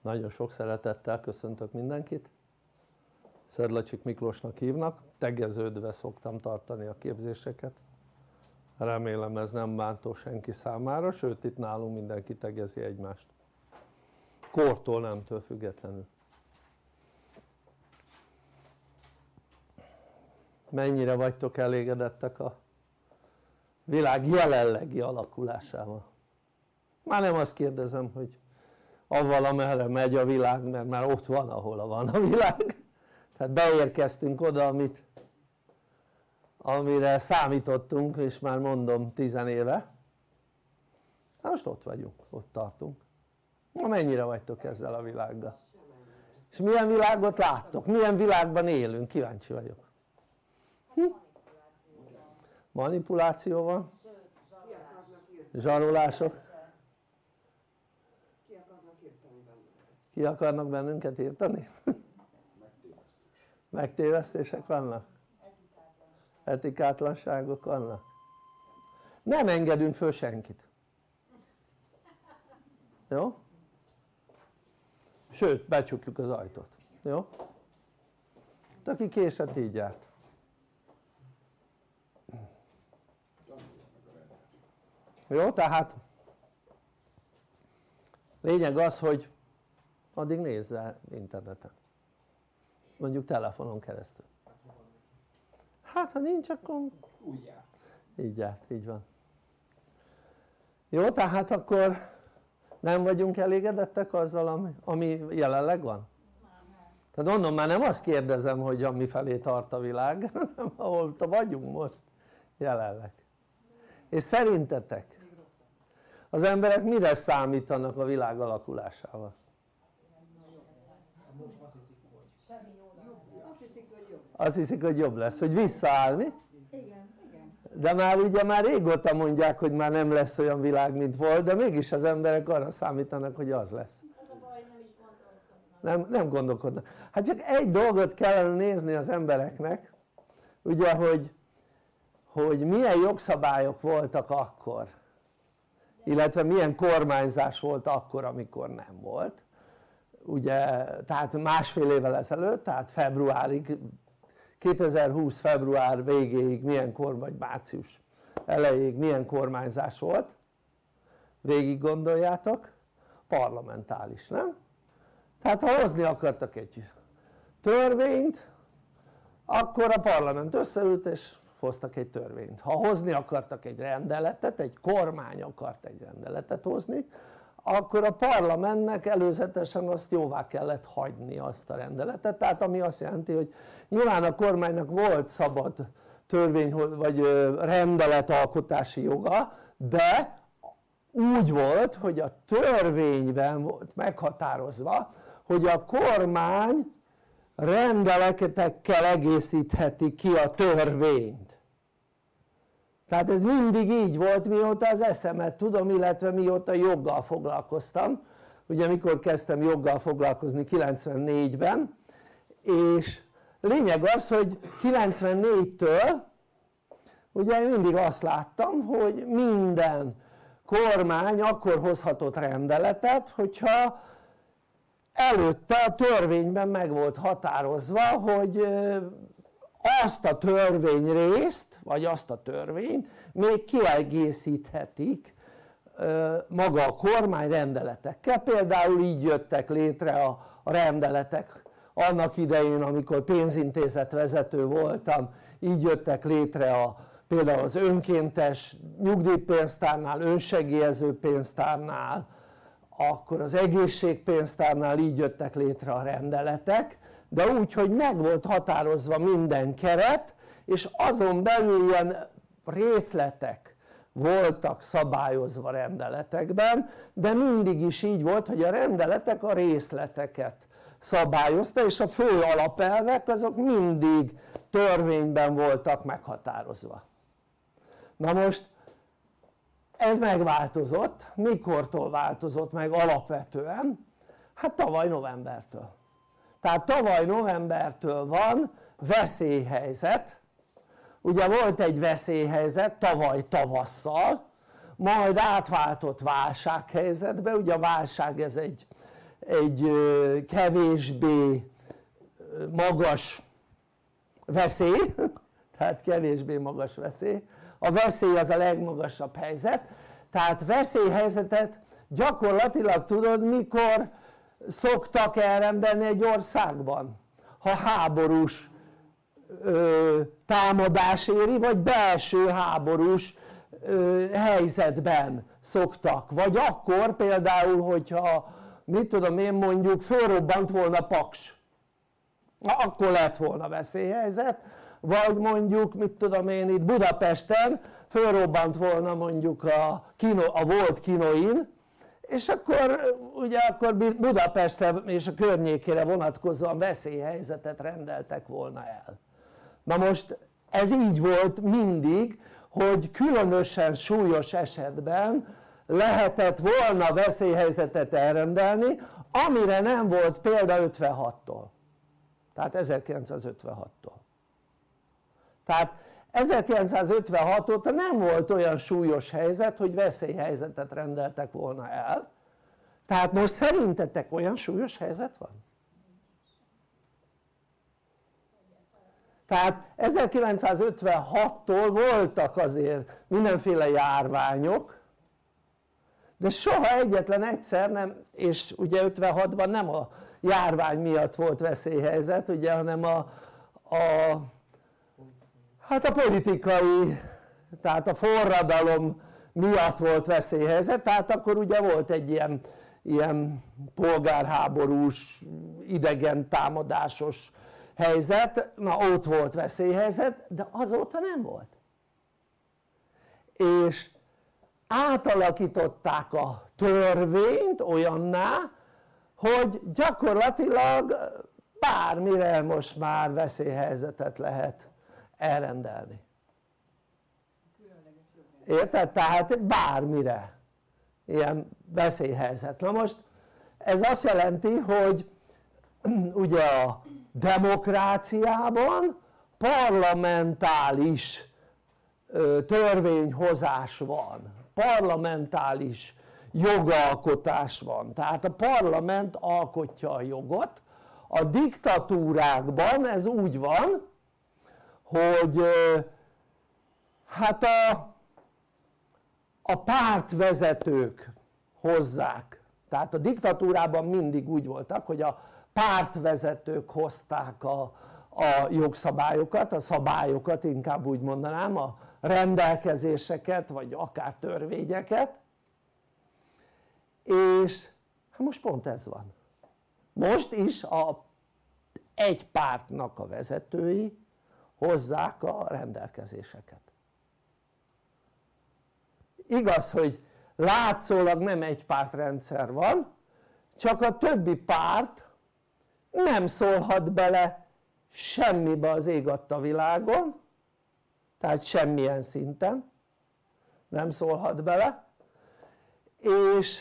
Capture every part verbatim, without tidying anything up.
Nagyon sok szeretettel köszöntök mindenkit. Szedlacsik Miklósnak hívnak, tegeződve szoktam tartani a képzéseket. Remélem ez nem bántó senki számára, sőt itt nálunk mindenki tegezi egymást. Kortól, nemtől függetlenül. Mennyire vagytok elégedettek a világ jelenlegi alakulásával? Már nem azt kérdezem, hogy avval amerre megy a világ, mert már ott van, ahol van a világ. Tehát beérkeztünk oda, amit, amire számítottunk, és már mondom tizen éve. Na most ott vagyunk, ott tartunk. Na mennyire vagytok ezzel a világgal? És milyen világot láttok? Milyen világban élünk? Kíváncsi vagyok. Hm? Manipuláció van? Zsarolások? Ki akarnak bennünket írtani? Megtévesztések vannak? Etikátlanságok vannak? Nem engedünk föl senkit. Jó? Sőt, becsukjuk az ajtót. Jó? De aki késett, így járt. Jó? Tehát lényeg az, hogy addig nézze interneten, mondjuk telefonon keresztül. Hát ha nincs, akkor úgy járt. Így járt, így van. Jó, tehát akkor nem vagyunk elégedettek azzal, ami, ami jelenleg van? Tehát mondom, már nem azt kérdezem, hogy ami felé tart a világ, hanem ahol vagyunk most jelenleg. És szerintetek az emberek mire számítanak a világ alakulásával? Azt hiszik, hogy jobb lesz, hogy visszaáll, mi? De már ugye már régóta mondják, hogy már nem lesz olyan világ, mint volt, de mégis az emberek arra számítanak, hogy az lesz. Nem, nem gondolkodnak. Hát csak egy dolgot kellene nézni az embereknek, ugye, hogy, hogy milyen jogszabályok voltak akkor, illetve milyen kormányzás volt akkor, amikor nem volt. Ugye, tehát másfél évvel ezelőtt, tehát februárig, kétezer-húsz február végéig milyen kormány, vagy március elejéig milyen kormányzás volt? Végig gondoljátok? Parlamentális, nem? Tehát ha hozni akartak egy törvényt, akkor a parlament összeült és hoztak egy törvényt. Ha hozni akartak egy rendeletet, egy kormány akart egy rendeletet hozni, akkor a parlamentnek előzetesen azt jóvá kellett hagyni, azt a rendeletet, tehát ami azt jelenti, hogy nyilván a kormánynak volt szabad törvény vagy rendeletalkotási joga, de úgy volt, hogy a törvényben volt meghatározva, hogy a kormány rendeletekkel egészítheti ki a törvényt. Tehát ez mindig így volt, mióta az eszemet tudom, illetve mióta joggal foglalkoztam. Ugye mikor kezdtem joggal foglalkozni? kilencvennégyben, és lényeg az, hogy kilencvennégytől ugye én mindig azt láttam, hogy minden kormány akkor hozhatott rendeletet, hogyha előtte a törvényben meg volt határozva, hogy azt a törvényrészt, vagy azt a törvényt még kiegészíthetik maga a kormány rendeletekkel. Például így jöttek létre a, a rendeletek annak idején, amikor pénzintézet vezető voltam, így jöttek létre a, például az önkéntes nyugdíjpénztárnál, önsegélyező pénztárnál, akkor az egészségpénztárnál így jöttek létre a rendeletek, de úgy, hogy meg volt határozva minden keret, és azon belül ilyen részletek voltak szabályozva rendeletekben, de mindig is így volt, hogy a rendeletek a részleteket szabályozta, és a fő alapelvek azok mindig törvényben voltak meghatározva. Na most ez megváltozott. Mikortól változott meg alapvetően? Hát tavaly novembertől. Tehát tavaly novembertől van veszélyhelyzet. Ugye volt egy veszélyhelyzet tavaly tavasszal, majd átváltott válsághelyzetbe. Ugye a válság ez egy, egy kevésbé magas veszély, tehát kevésbé magas veszély, a veszély az a legmagasabb helyzet, tehát veszélyhelyzetet gyakorlatilag tudod mikor szoktak elrendelni egy országban? Ha háborús ö, támadás éri, vagy belső háborús ö, helyzetben szoktak, vagy akkor például hogyha mit tudom én mondjuk fölrobbant volna Paks, akkor lett volna veszélyhelyzet, vagy mondjuk mit tudom én itt Budapesten fölrobbant volna mondjuk a, kino, a volt kinoin, és akkor ugye akkor Budapestre és a környékére vonatkozóan veszélyhelyzetet rendeltek volna el. Na most ez így volt mindig, hogy különösen súlyos esetben lehetett volna veszélyhelyzetet elrendelni, amire nem volt példa ötvenhattól, tehát ezerkilencszázötvenhattól. Tehát ezerkilencszázötvenhat óta nem volt olyan súlyos helyzet, hogy veszélyhelyzetet rendeltek volna el. Tehát most szerintetek olyan súlyos helyzet van? Tehát ezerkilencszázötvenhattól voltak azért mindenféle járványok, de soha egyetlen egyszer nem, és ugye ötvenhatban nem a járvány miatt volt veszélyhelyzet, ugye, hanem a, a hát a politikai, tehát a forradalom miatt volt veszélyhelyzet, tehát akkor ugye volt egy ilyen, ilyen polgárháborús, idegen támadásos helyzet, na ott volt veszélyhelyzet, de azóta nem volt. És átalakították a törvényt olyanná, hogy gyakorlatilag bármire most már veszélyhelyzetet lehet elrendelni. Érted? Tehát bármire ilyen veszélyhelyzet. Na most ez azt jelenti, hogy ugye a demokráciában parlamentális törvényhozás van, parlamentális jogalkotás van, tehát a parlament alkotja a jogot. A diktatúrákban ez úgy van, hogy hát a, a pártvezetők hozzák, tehát a diktatúrában mindig úgy voltak, hogy a pártvezetők hozták a, a jogszabályokat, a szabályokat inkább úgy mondanám, a rendelkezéseket vagy akár törvényeket, és hát most pont ez van. Most is a, egy pártnak a vezetői hozzák a rendelkezéseket. Igaz, hogy látszólag nem egy pártrendszer van, csak a többi párt nem szólhat bele semmibe az ég adta világon, tehát semmilyen szinten nem szólhat bele, és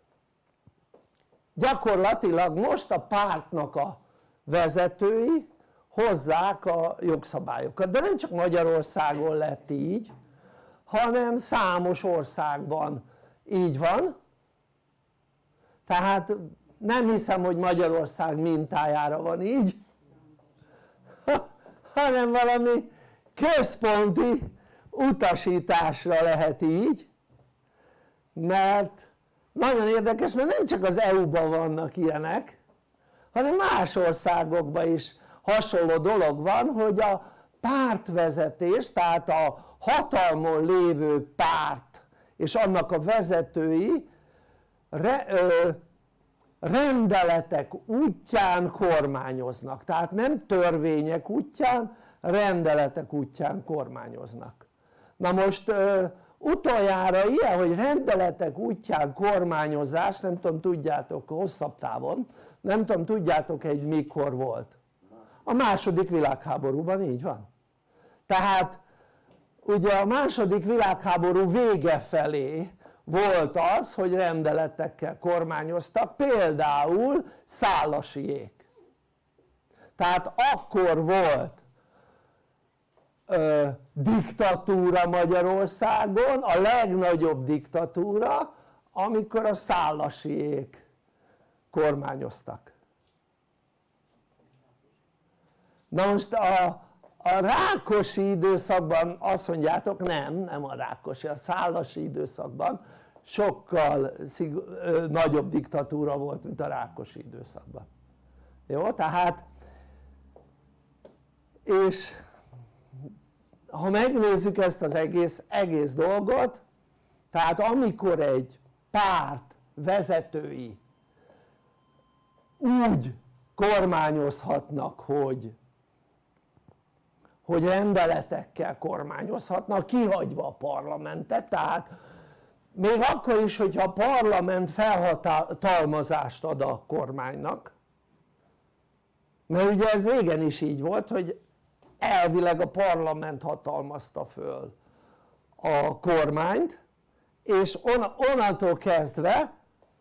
gyakorlatilag most a pártnak a vezetői hozzák a jogszabályokat, de nem csak Magyarországon lett így, hanem számos országban így van, tehát nem hiszem, hogy Magyarország mintájára van így, hanem valami központi utasításra lehet így, mert nagyon érdekes, mert nem csak az é u-ban vannak ilyenek, hanem más országokban is hasonló dolog van, hogy a pártvezetés, tehát a hatalmon lévő párt és annak a vezetői re, ö, rendeletek útján kormányoznak, tehát nem törvények útján, rendeletek útján kormányoznak. Na most ö, utoljára ilyen, hogy rendeletek útján kormányozás, nem tudom, tudjátok, hosszabb távon, nem tudom, tudjátok, egy mikor volt? A második világháborúban, így van. Tehát ugye a második világháború vége felé volt az, hogy rendeletekkel kormányoztak, például Szálasiék. Tehát akkor volt ö, diktatúra Magyarországon, a legnagyobb diktatúra, amikor a Szálasiék kormányoztak. Na most a, a Rákosi időszakban azt mondjátok, nem, nem a Rákosi, a Szálasi időszakban sokkal szig, ö, nagyobb diktatúra volt, mint a Rákosi időszakban. Jó, tehát és ha megnézzük ezt az egész, egész dolgot, tehát amikor egy párt vezetői úgy kormányozhatnak, hogy, hogy rendeletekkel kormányozhatnak, kihagyva a parlamentet, tehát még akkor is, hogyha a parlament felhatalmazást ad a kormánynak, mert ugye ez régen is így volt, hogy elvileg a parlament hatalmazta föl a kormányt, és on, onnantól kezdve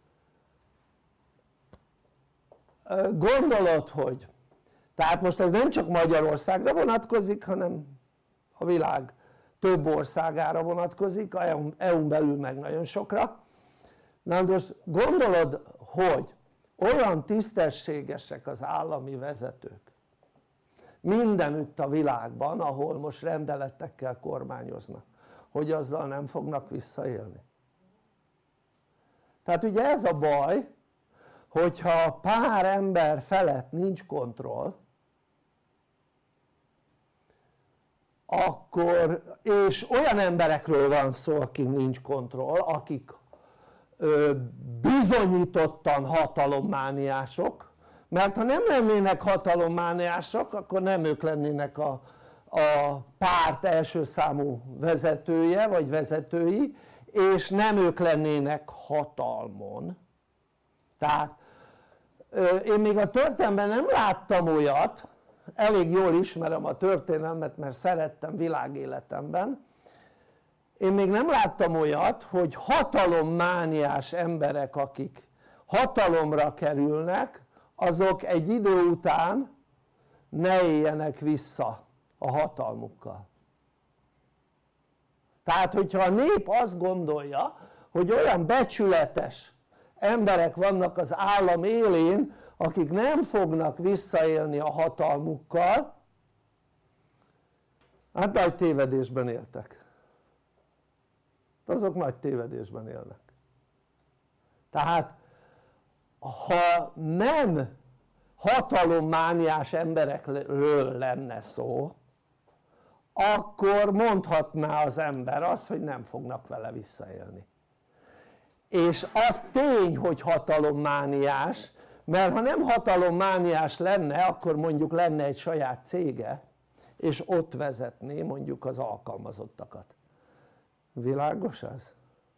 gondolod, hogy tehát most ez nem csak Magyarországra vonatkozik, hanem a világ több országára vonatkozik, a é u-n belül meg nagyon sokra. Na most gondolod, hogy olyan tisztességesek az állami vezetők mindenütt a világban, ahol most rendeletekkel kormányoznak, hogy azzal nem fognak visszaélni. Tehát ugye ez a baj, hogyha pár ember felett nincs kontroll, akkor, és olyan emberekről van szó, akik nincs kontroll, akik ö, bizonyítottan hatalommániások, mert ha nem lennének hatalommániások, akkor nem ők lennének a, a párt első számú vezetője vagy vezetői, és nem ők lennének hatalmon. Tehát én még a történelemben nem láttam olyat, elég jól ismerem a történelmet, mert szerettem világéletemben, én még nem láttam olyat, hogy hatalommániás emberek, akik hatalomra kerülnek, azok egy idő után ne éljenek vissza a hatalmukkal. Tehát hogyha a nép azt gondolja, hogy olyan becsületes emberek vannak az állam élén, akik nem fognak visszaélni a hatalmukkal, hát nagy tévedésben éltek. Azok nagy tévedésben élnek. Tehát ha nem hatalommániás emberekről lenne szó, akkor mondhatná az ember azt, hogy nem fognak vele visszaélni. És az tény, hogy hatalommániás, mert ha nem hatalommániás lenne, akkor mondjuk lenne egy saját cége, és ott vezetné mondjuk az alkalmazottakat. Világos ez?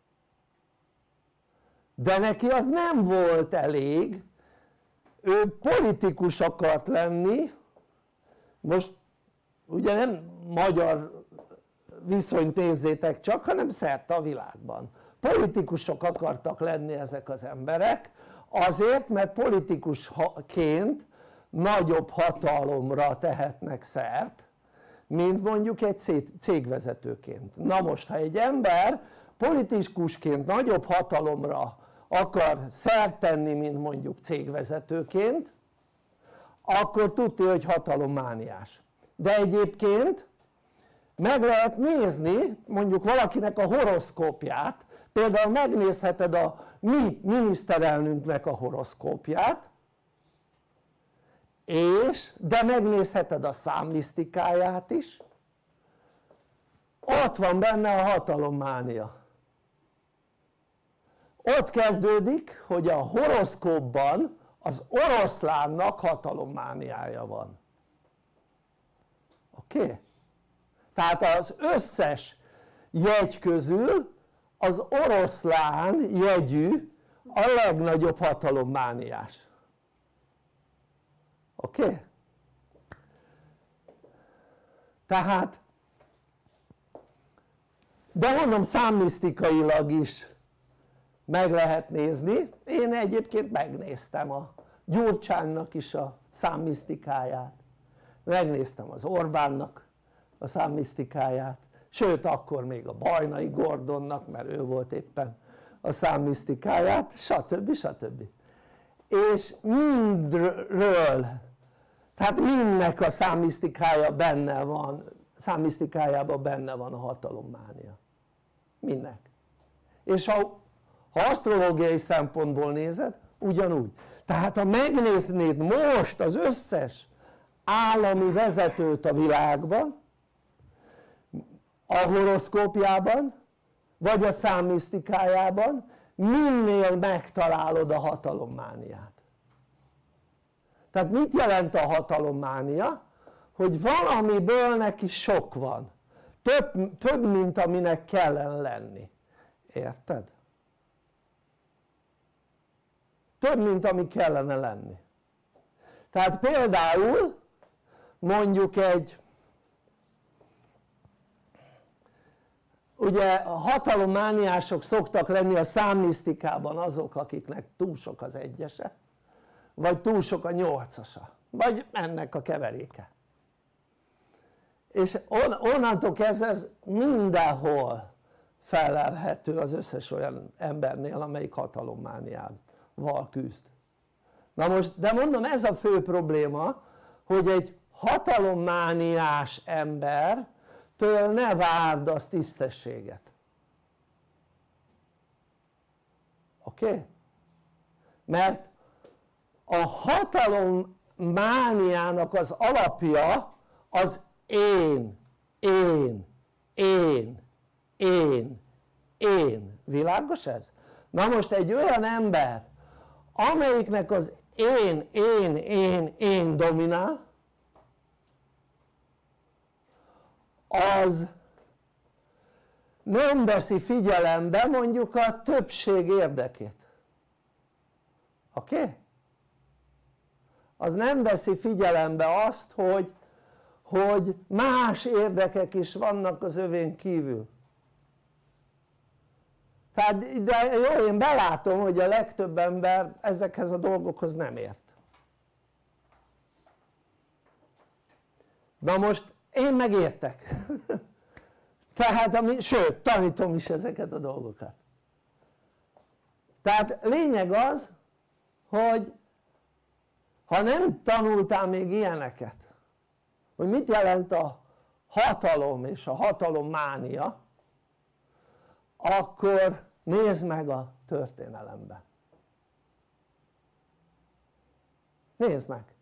De neki az nem volt elég, ő politikus akart lenni, most ugye nem magyar viszonyt nézzétek csak, hanem szerte a világban. Politikusok akartak lenni ezek az emberek, azért, mert politikusként nagyobb hatalomra tehetnek szert, mint mondjuk egy cégvezetőként. Na most, ha egy ember politikusként nagyobb hatalomra akar szert tenni, mint mondjuk cégvezetőként, akkor tudja, hogy hatalommániás. De egyébként meg lehet nézni mondjuk valakinek a horoszkópját, például megnézheted a mi miniszterelnöknek a horoszkópját, és, de megnézheted a számmisztikáját is, ott van benne a hatalommánia. Ott kezdődik, hogy a horoszkópban az oroszlánnak hatalommániája van. Oké? Okay? Tehát az összes jegy közül az oroszlán jegyű a legnagyobb hatalommániás. Oké? Okay? Tehát, de mondom, számmisztikailag is meg lehet nézni. Én egyébként megnéztem a Gyurcsánynak is a számmisztikáját, megnéztem az Orbánnak a számmisztikáját, sőt akkor még a Bajnai Gordonnak, mert ő volt éppen a számmisztikáját, stb. stb. és mindről, tehát mindnek a számisztikája benne van, számisztikájában benne van a hatalommánia, mindnek. És ha, ha asztrológiai szempontból nézed, ugyanúgy. Tehát ha megnéznéd most az összes állami vezetőt a világban, a horoszkópjában, vagy a számisztikájában, minél megtalálod a hatalommániát. Tehát mit jelent a hatalommánia? Hogy valamiből neki sok van, több, több mint aminek kellene lenni, érted? Több mint ami kellene lenni. Tehát például mondjuk egy, ugye a hatalommániások szoktak lenni a számmisztikában azok, akiknek túl sok az egyese, vagy túl sok a nyolcasa, vagy ennek a keveréke. És on, onnantól kezdve ez mindenhol felelhető az összes olyan embernél, amelyik hatalommániával küzd. Na most, de mondom, ez a fő probléma, hogy egy hatalommániás embertől ne várd az tisztességet. Oké? Okay? Mert a hatalommániának az alapja az én, én, én, én, én. Világos ez? Na most egy olyan ember, amelyiknek az én, én, én, én dominál, az nem veszi figyelembe mondjuk a többség érdekét. Oké? Okay? Az nem veszi figyelembe azt, hogy, hogy más érdekek is vannak az övén kívül. Tehát de jó, én belátom, hogy a legtöbb ember ezekhez a dolgokhoz nem ért. Na most én megértek. Tehát, ami, sőt, tanítom is ezeket a dolgokat. Tehát lényeg az, hogy ha nem tanultál még ilyeneket, hogy mit jelent a hatalom és a hatalommánia, akkor nézd meg a történelemben. Nézd meg!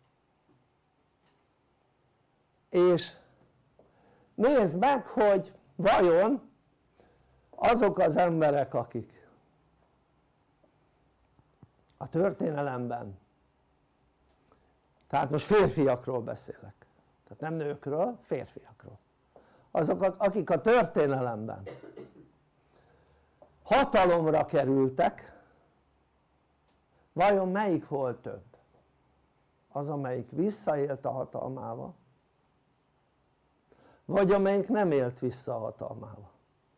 És nézd meg, hogy vajon azok az emberek, akik a történelemben, tehát most férfiakról beszélek, tehát nem nőkről, férfiakról, azok akik a történelemben hatalomra kerültek, vajon melyik volt több? Az, amelyik visszaélt a hatalmával, vagy amelyik nem élt vissza a hatalmával?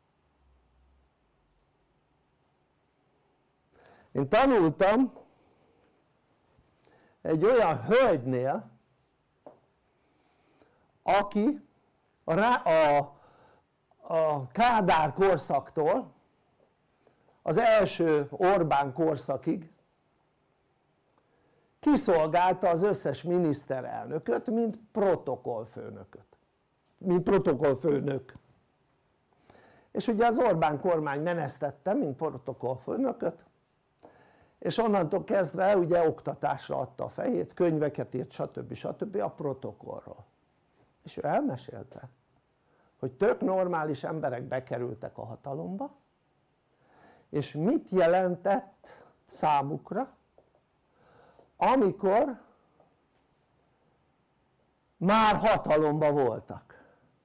Én tanultam egy olyan hölgynél, aki a, a, a Kádár korszaktól az első Orbán korszakig kiszolgálta az összes miniszterelnököt, mint protokollfőnököt, mint protokollfőnök. És ugye az Orbán kormány menesztette, mint protokollfőnököt, és onnantól kezdve ugye oktatásra adta a fejét, könyveket írt, stb. stb. A protokollról. És ő elmesélte, hogy tök normális emberek bekerültek a hatalomba, és mit jelentett számukra, amikor már hatalomba voltak,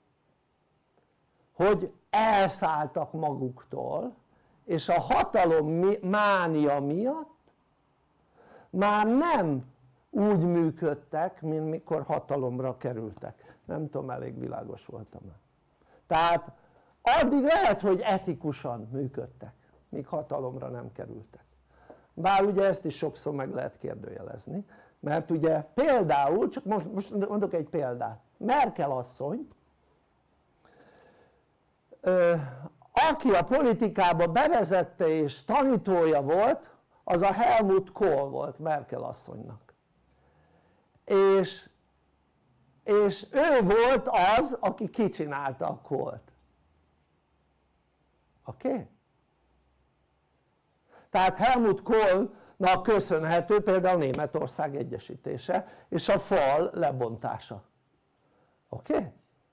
hogy elszálltak maguktól, és a hatalom mánia miatt már nem úgy működtek, mint mikor hatalomra kerültek. Nem tudom, elég világos voltam-e. Tehát addig lehet, hogy etikusan működtek, míg hatalomra nem kerültek. Bár ugye ezt is sokszor meg lehet kérdőjelezni, mert ugye például, csak most, most mondok egy példát, Merkel asszony, ö, aki a politikába bevezette és tanítója volt az a Helmut Kohl volt Merkel asszonynak, és, és ő volt az, aki kicsinálta a Kohlt, oké? Okay? Tehát Helmut Kohlnak köszönhető például Németország egyesítése és a fal lebontása, oké? Okay?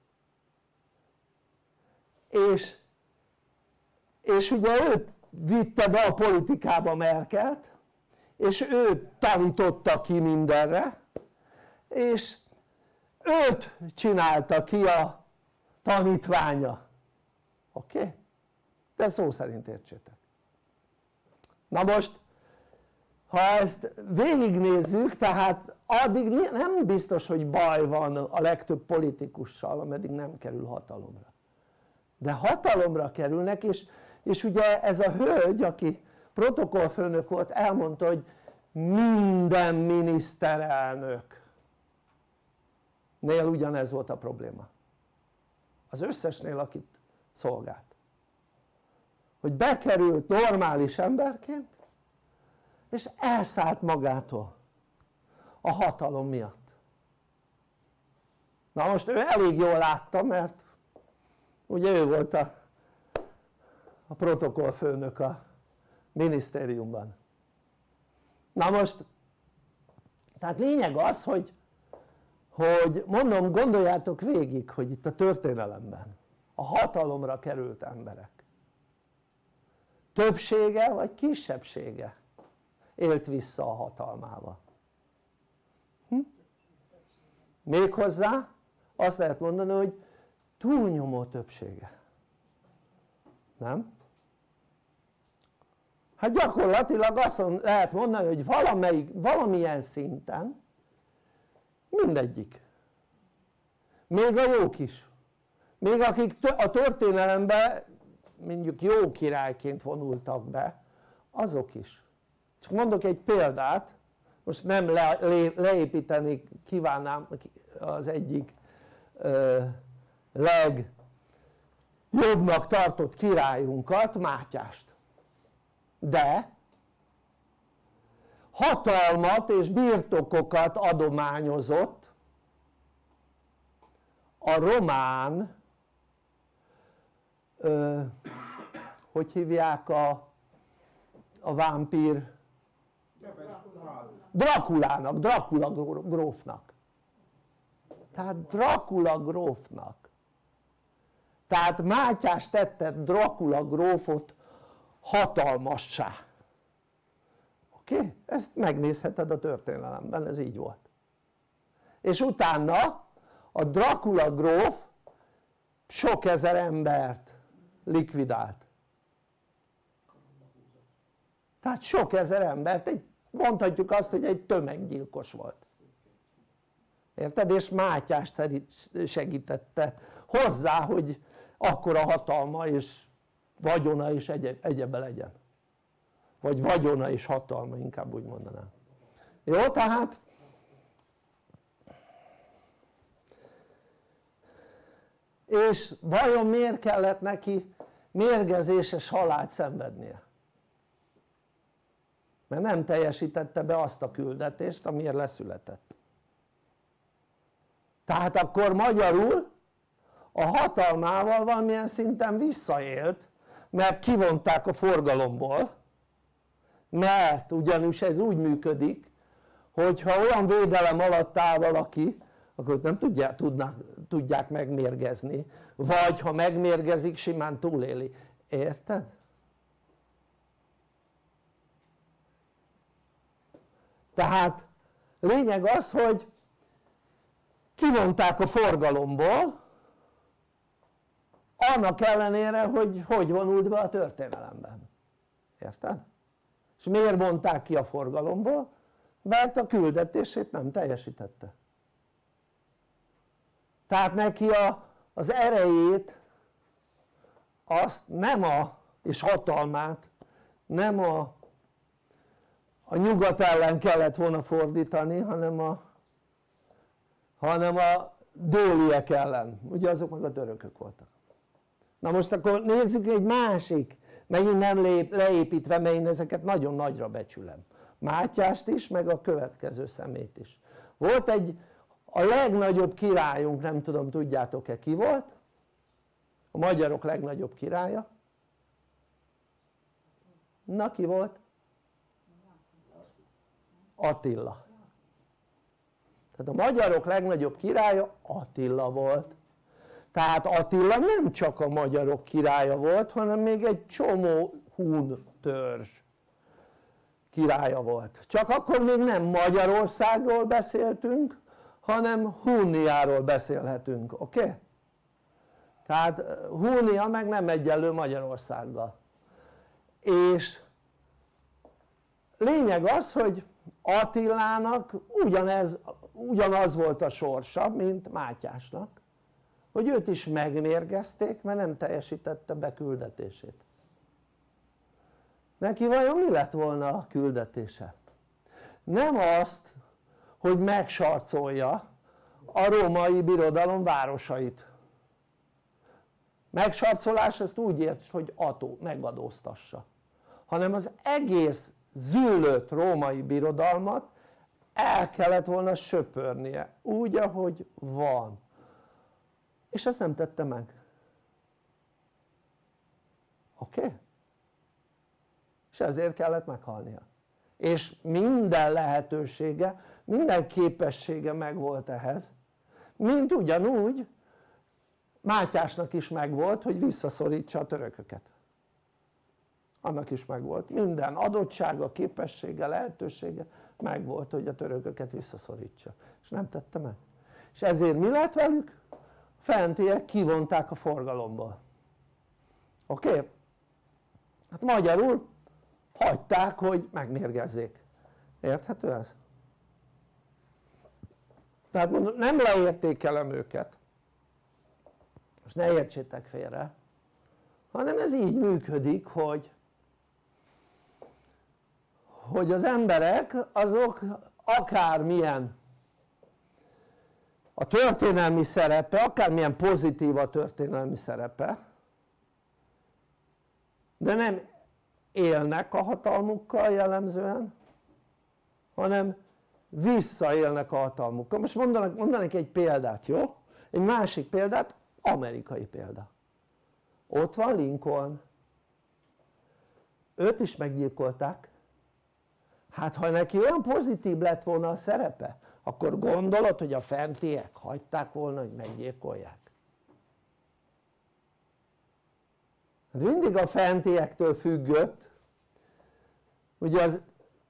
és, és ugye ő vitte be a politikába Merkelt, és ő tanította ki mindenre, és őt csinálta ki a tanítványa, oké? Okay? De szó szerint értsétek. Na most ha ezt végignézzük, tehát addig nem biztos hogy baj van a legtöbb politikussal ameddig nem kerül hatalomra, de hatalomra kerülnek, és, és ugye ez a hölgy aki protokollfőnök volt elmondta hogy minden miniszterelnök nél ugyanez volt a probléma, az összesnél akit szolgált, hogy bekerült normális emberként és elszállt magától a hatalom miatt. Na most ő elég jól látta, mert ugye ő volt a, a protokollfőnök a minisztériumban. Na most tehát lényeg az hogy, hogy mondom gondoljátok végig hogy itt a történelemben a hatalomra került emberek többsége vagy kisebbsége élt vissza a hatalmával. Hm? Méghozzá azt lehet mondani hogy túlnyomó többsége, nem? Hát gyakorlatilag azt lehet mondani hogy valamelyik, valamilyen szinten mindegyik, még a jók is, még akik a történelemben mondjuk jó királyként vonultak be, azok is. Csak mondok egy példát, most nem le, le, leépíteni kívánnám az egyik ö, legjobbnak tartott királyunkat, Mátyást, de hatalmat és birtokokat adományozott a román ö, hogy hívják a, a vámpír Drakulának, Drakula grófnak, tehát Drakula grófnak, tehát Mátyás tette Drakula grófot hatalmassá, oké? Okay? Ezt megnézheted a történelemben, ez így volt, és utána a Drakula gróf sok ezer embert likvidált, tehát sok ezer embert, egy, mondhatjuk azt hogy egy tömeggyilkos volt, érted? És Mátyás segítette hozzá hogy akkora hatalma és vagyona és egyeb, egyebe legyen, vagy vagyona és hatalma, inkább úgy mondanám. Jó, tehát és vajon miért kellett neki mérgezéses halált szenvednie? Mert nem teljesítette be azt a küldetést amiért leszületett. Tehát akkor magyarul a hatalmával valamilyen szinten visszaélt, mert kivonták a forgalomból, mert ugyanis ez úgy működik hogyha olyan védelem alatt áll valaki akkor nem tudják, tudnak, tudják megmérgezni, vagy ha megmérgezik simán túléli, érted? Tehát lényeg az hogy kivonták a forgalomból annak ellenére hogy hogy vonult be a történelemben, érted? És miért vonták ki a forgalomból? Mert a küldetését nem teljesítette, tehát neki a, az erejét azt nem a, és hatalmát nem a, a nyugat ellen kellett volna fordítani hanem a, hanem a déliek ellen, ugye azok meg a törökök voltak. Na most akkor nézzük egy másik megint nem leépítve, mert én ezeket nagyon nagyra becsülem, Mátyást is, meg a következő szemét is. Volt egy, a legnagyobb királyunk, nem tudom, tudjátok-e ki volt? A magyarok legnagyobb királya? Na, ki volt? Attila. Tehát a magyarok legnagyobb királya Attila volt. Tehát Attila nem csak a magyarok királya volt, hanem még egy csomó hun törzs királya volt. Csak akkor még nem Magyarországról beszéltünk, hanem Hunniáról beszélhetünk, oké? Okay? Tehát Hunnia meg nem egyenlő Magyarországgal. És lényeg az, hogy Attilának ugyanez, ugyanaz volt a sorsa, mint Mátyásnak, hogy őt is megmérgezték, mert nem teljesítette be küldetését. Neki vajon mi lett volna a küldetése? Nem azt, hogy megsarcolja a római birodalom városait. Megsarcolás, ezt úgy ért, hogy ató, megadóztassa, hanem az egész züllött római birodalmat el kellett volna söpörnie, úgy, ahogy van. És ezt nem tette meg. Oké? Okay? És ezért kellett meghalnia. És minden lehetősége, minden képessége megvolt ehhez, mint ugyanúgy Mátyásnak is megvolt, hogy visszaszorítsa a törököket. Annak is megvolt. Minden adottsága, képessége, lehetősége megvolt, hogy a törököket visszaszorítsa. És nem tette meg. És ezért mi lett velük? Fentiek kivonták a forgalomból. Oké? Okay? Hát magyarul hagyták, hogy megmérgezzék. Érthető ez? Tehát mondom, nem leértékelem őket, és ne értsétek félre, hanem ez így működik, hogy hogy az emberek azok akármilyen a történelmi szerepe, akármilyen pozitív a történelmi szerepe, de nem élnek a hatalmukkal jellemzően, hanem visszaélnek a hatalmukkal. Most mondanak, mondanék egy példát, jó? Egy másik példát, amerikai példa. Ott van Lincoln, őt is meggyilkolták. Hát ha neki olyan pozitív lett volna a szerepe, akkor gondolod, hogy a fentiek hagyták volna, hogy meggyilkolják? Hát mindig a fentiektől függött, ugye az,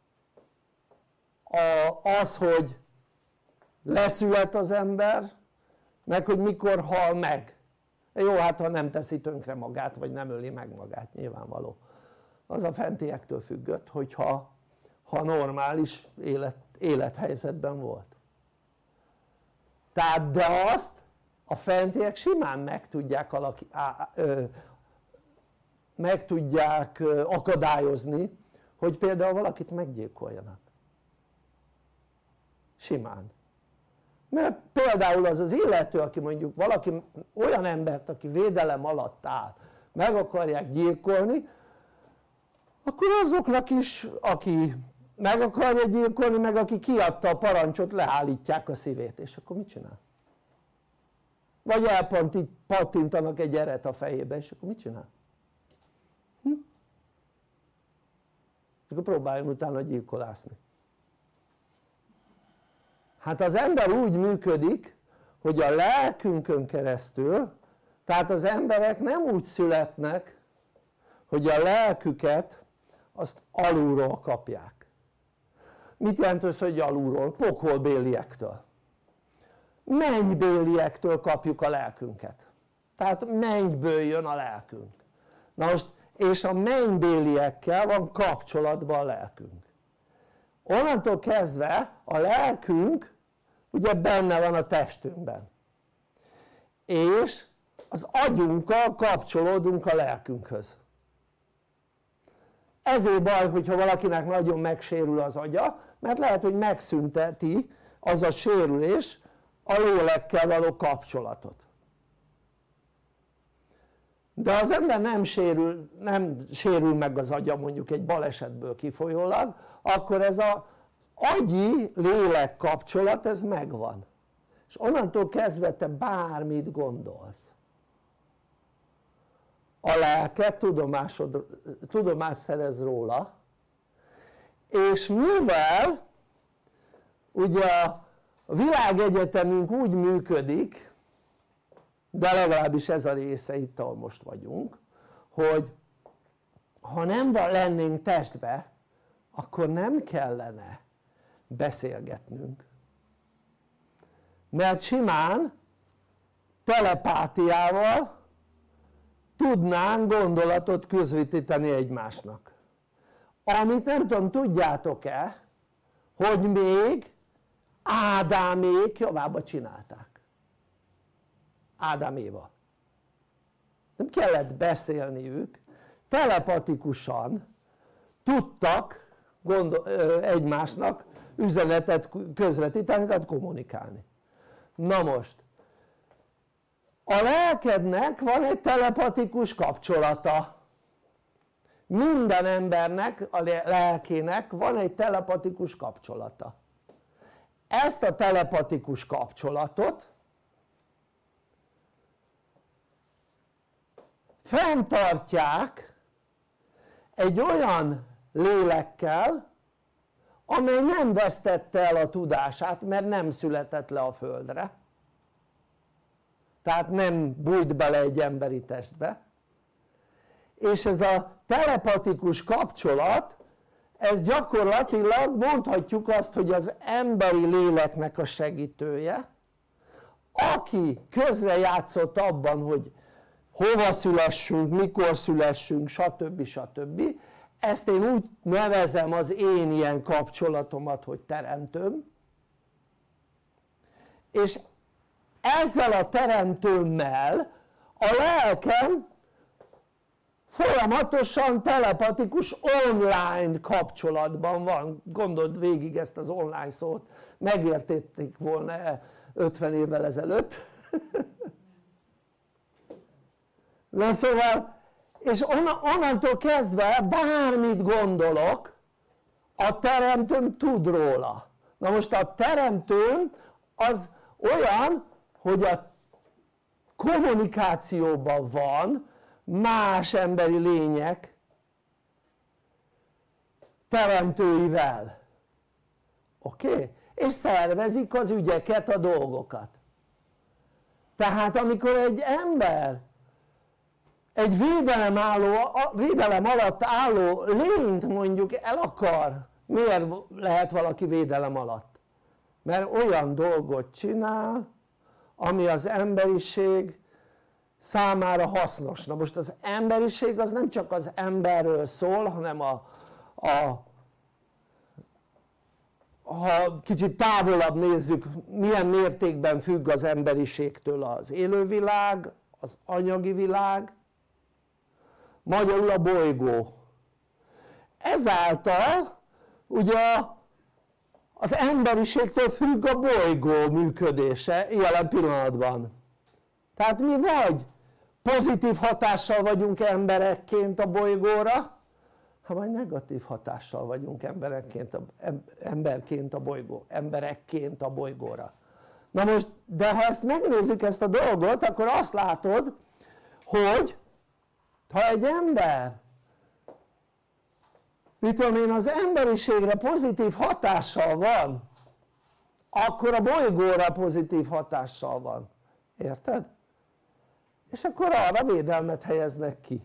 a, az, hogy leszület az ember, meg hogy mikor hal meg. Jó, hát ha nem teszi tönkre magát, vagy nem öli meg magát, nyilvánvaló. Az a fentiektől függött, hogyha ha normális élet, élethelyzetben volt. Tehát de azt a fentiek simán meg tudják, alaki, á, ö, meg tudják ö, akadályozni, hogy például valakit meggyilkoljanak. Simán. Mert például az az illető, aki mondjuk valaki olyan embert, aki védelem alatt áll, meg akarják gyilkolni, akkor azoknak is, aki meg akarja gyilkolni, meg aki kiadta a parancsot, leállítják a szívét, és akkor mit csinál? Vagy elpattintanak egy eret a fejébe, és akkor mit csinál? Hm? Akkor próbáljon utána gyilkolászni. Hát az ember úgy működik, hogy a lelkünkön keresztül, tehát az emberek nem úgy születnek, hogy a lelküket azt alulról kapják. Mit jelent az, hogy alulról? Pokolbéliektől. Mennybéliektől kapjuk a lelkünket. Tehát mennyből jön a lelkünk. Na most, és a mennybéliekkel van kapcsolatban a lelkünk. Onnantól kezdve a lelkünk ugye benne van a testünkben. És az agyunkkal kapcsolódunk a lelkünkhöz. Ezért baj, hogyha valakinek nagyon megsérül az agya, mert lehet, hogy megszünteti az a sérülés a lélekkel való kapcsolatot. de az ember nem sérül, nem sérül meg az agya mondjuk egy balesetből kifolyólag, akkor ez az agyi lélek kapcsolat ez megvan, és onnantól kezdve te bármit gondolsz, a lelked tudomásod, tudomást szerez róla, és mivel ugye a világegyetemünk úgy működik, de legalábbis ez a része itt, ahol most vagyunk, hogy ha nem lennénk testbe, akkor nem kellene beszélgetnünk, mert simán telepátiával tudnánk gondolatot közvetíteni egymásnak, amit nem tudom, tudjátok-e, hogy még Ádámék javába csinálták, Ádám Éva, nem kellett beszélniük, telepatikusan tudtak gondol, egymásnak üzenetet közvetíteni, tehát kommunikálni. Na most a lelkednek van egy telepatikus kapcsolata, minden embernek, a lelkének van egy telepatikus kapcsolata. Ezt a telepatikus kapcsolatot fenntartják egy olyan lélekkel, amely nem vesztette el a tudását, mert nem született le a földre, tehát nem bújt bele egy emberi testbe, és ez a telepatikus kapcsolat, ez gyakorlatilag mondhatjuk azt, hogy az emberi léleknek a segítője, aki közrejátszott abban, hogy hova szülessünk, mikor szülessünk, stb. stb. Ezt én úgy nevezem az én ilyen kapcsolatomat, hogy teremtőm, és ezzel a teremtőmmel a lelkem folyamatosan telepatikus online kapcsolatban van. Gondold végig ezt az online szót, megértették volna ötven évvel ezelőtt. Na szóval, és onnantól kezdve bármit gondolok, a teremtőm tud róla. Na most a teremtőm az olyan, hogy a kommunikációban van más emberi lények teremtőivel, oké? Okay? És szervezik az ügyeket, a dolgokat. Tehát amikor egy ember egy védelem, álló, védelem alatt álló lényt mondjuk el akar, miért lehet valaki védelem alatt? Mert olyan dolgot csinál, ami az emberiség számára hasznos. Na most az emberiség az nem csak az emberről szól, hanem a, a ha kicsit távolabb nézzük, milyen mértékben függ az emberiségtől az élővilág, az anyagi világ, magyarul a bolygó. Ezáltal ugye az emberiségtől függ a bolygó működése jelen pillanatban. Tehát mi vagy pozitív hatással vagyunk emberekként a bolygóra, ha vagy negatív hatással vagyunk emberekként a, emberként a bolygó, emberekként a bolygóra. Na most, de ha ezt megnézzük ezt a dolgot, akkor azt látod, hogy ha egy ember, mit tudom én, az emberiségre pozitív hatással van, akkor a bolygóra pozitív hatással van, érted? És akkor arra védelmet helyeznek ki,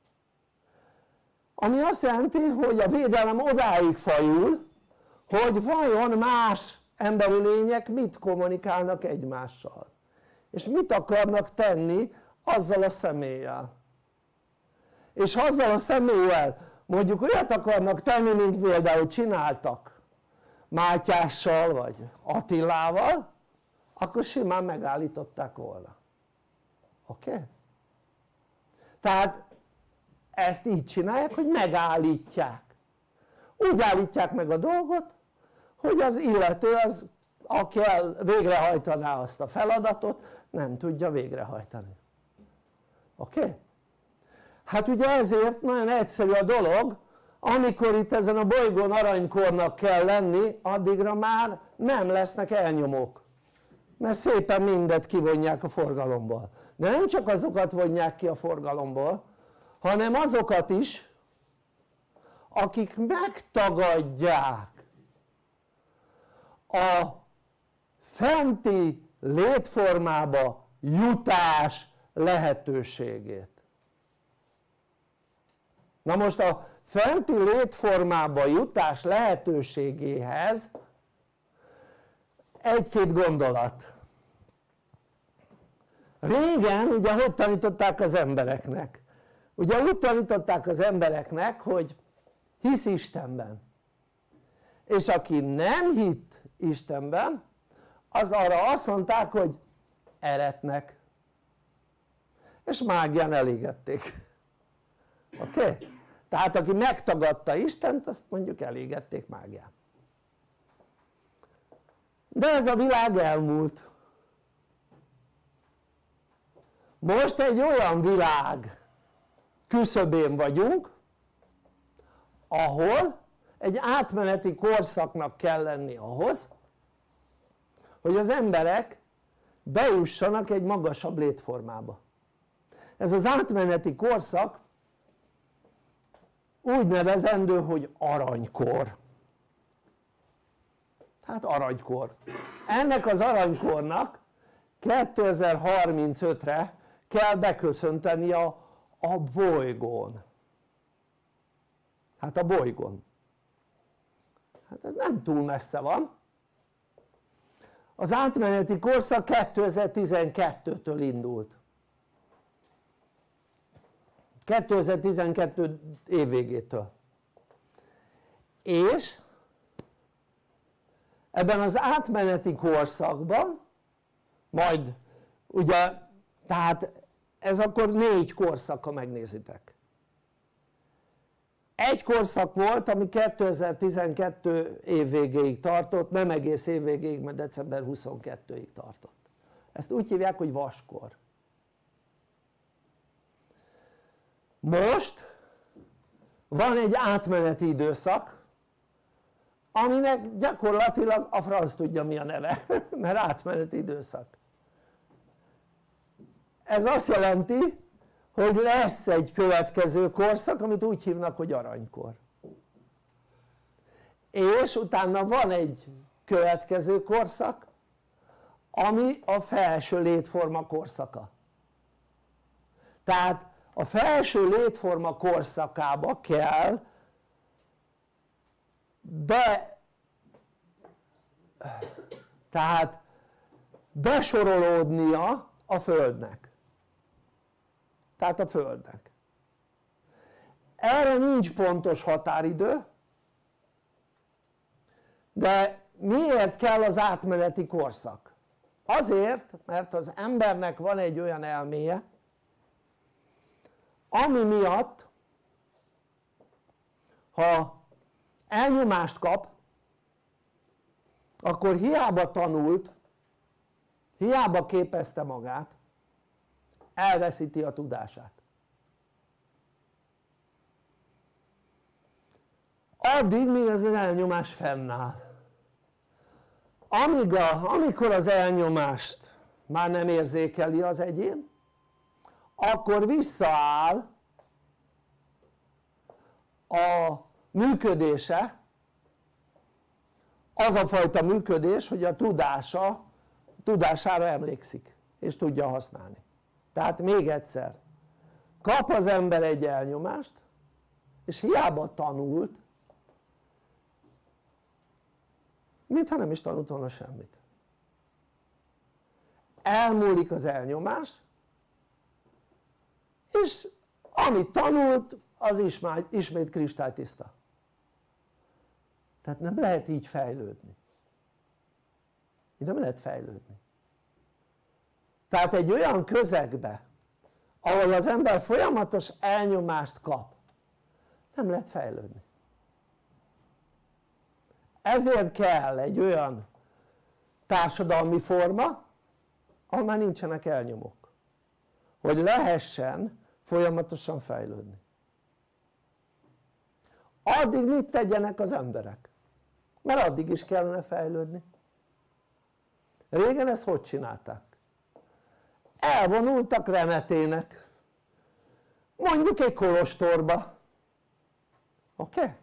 ami azt jelenti, hogy a védelem odáig fajul, hogy vajon más emberi lények mit kommunikálnak egymással, és mit akarnak tenni azzal a személlyel. És ha azzal a személlyel mondjuk olyat akarnak tenni, mint például csináltak Mátyással vagy Attilával, akkor simán megállították volna. Oké? Okay? Tehát ezt így csinálják, hogy megállítják. Úgy állítják meg a dolgot, hogy az illető, az, aki végrehajtaná azt a feladatot, nem tudja végrehajtani. Oké? Okay? Hát ugye ezért nagyon egyszerű a dolog, amikor itt ezen a bolygón aranykornak kell lenni, addigra már nem lesznek elnyomók, mert szépen mindet kivonják a forgalomból. De nem csak azokat vonják ki a forgalomból, hanem azokat is, akik megtagadják a fenti létformába jutás lehetőségét. Na most a fenti létformába jutás lehetőségéhez egy-két gondolat. Régen ugye hogy tanították az embereknek? Ugye úgy tanították az embereknek, hogy hisz Istenben, és aki nem hitt Istenben, az arra azt mondták, hogy eretnek, és mágián elégették. Oké? Okay? Tehát aki megtagadta Istent, azt mondjuk elégették mágián. De ez a világ elmúlt. Most egy olyan világ küszöbén vagyunk, ahol egy átmeneti korszaknak kell lenni ahhoz, hogy az emberek bejussanak egy magasabb létformába. Ez az átmeneti korszak úgy nevezendő, hogy aranykor. Tehát aranykor. Ennek az aranykornak kétezer-harmincötre kell beköszönteni a, a bolygón. Hát a bolygón. Hát ez nem túl messze van. Az átmeneti korszak kétezer-tizenkettőtől indult. kétezer-tizenkettő év végétől. És ebben az átmeneti korszakban, majd ugye, tehát ez akkor négy korszak, ha megnézitek. Egy korszak volt, ami kétezer-tizenkettő év végéig tartott, nem egész év végéig, mert december huszonkettőig tartott. Ezt úgy hívják, hogy vaskor. Most van egy átmeneti időszak, aminek gyakorlatilag a franc tudja mi a neve, mert átmeneti időszak. Ez azt jelenti, hogy lesz egy következő korszak, amit úgy hívnak, hogy aranykor. És utána van egy következő korszak, ami a felső létforma korszaka. Tehát a felső létforma korszakába kell be, tehát besorolódnia a Földnek. Tehát a Földnek. Erre nincs pontos határidő, de miért kell az átmeneti korszak? Azért, mert az embernek van egy olyan elméje, ami miatt, ha elnyomást kap, akkor hiába tanult, hiába képezte magát, elveszíti a tudását. Addig, míg az elnyomás fennáll. Amíg a, amikor az elnyomást már nem érzékeli az egyén, akkor visszaáll a működése, az a fajta működés, hogy a tudása, tudására emlékszik és tudja használni. Tehát még egyszer, kap az ember egy elnyomást, és hiába tanult, mintha nem is tanult volna semmit. Elmúlik az elnyomás, és amit tanult, az ismét, ismét kristálytiszta. Tehát nem lehet így fejlődni. Így nem lehet fejlődni. Tehát egy olyan közegbe, ahol az ember folyamatos elnyomást kap, nem lehet fejlődni. Ezért kell egy olyan társadalmi forma, ahol már nincsenek elnyomók. Hogy lehessen folyamatosan fejlődni. Addig mit tegyenek az emberek? Mert addig is kellene fejlődni. Régen ezt hogy csinálták? Elvonultak remetének, mondjuk egy kolostorba, oké? Okay?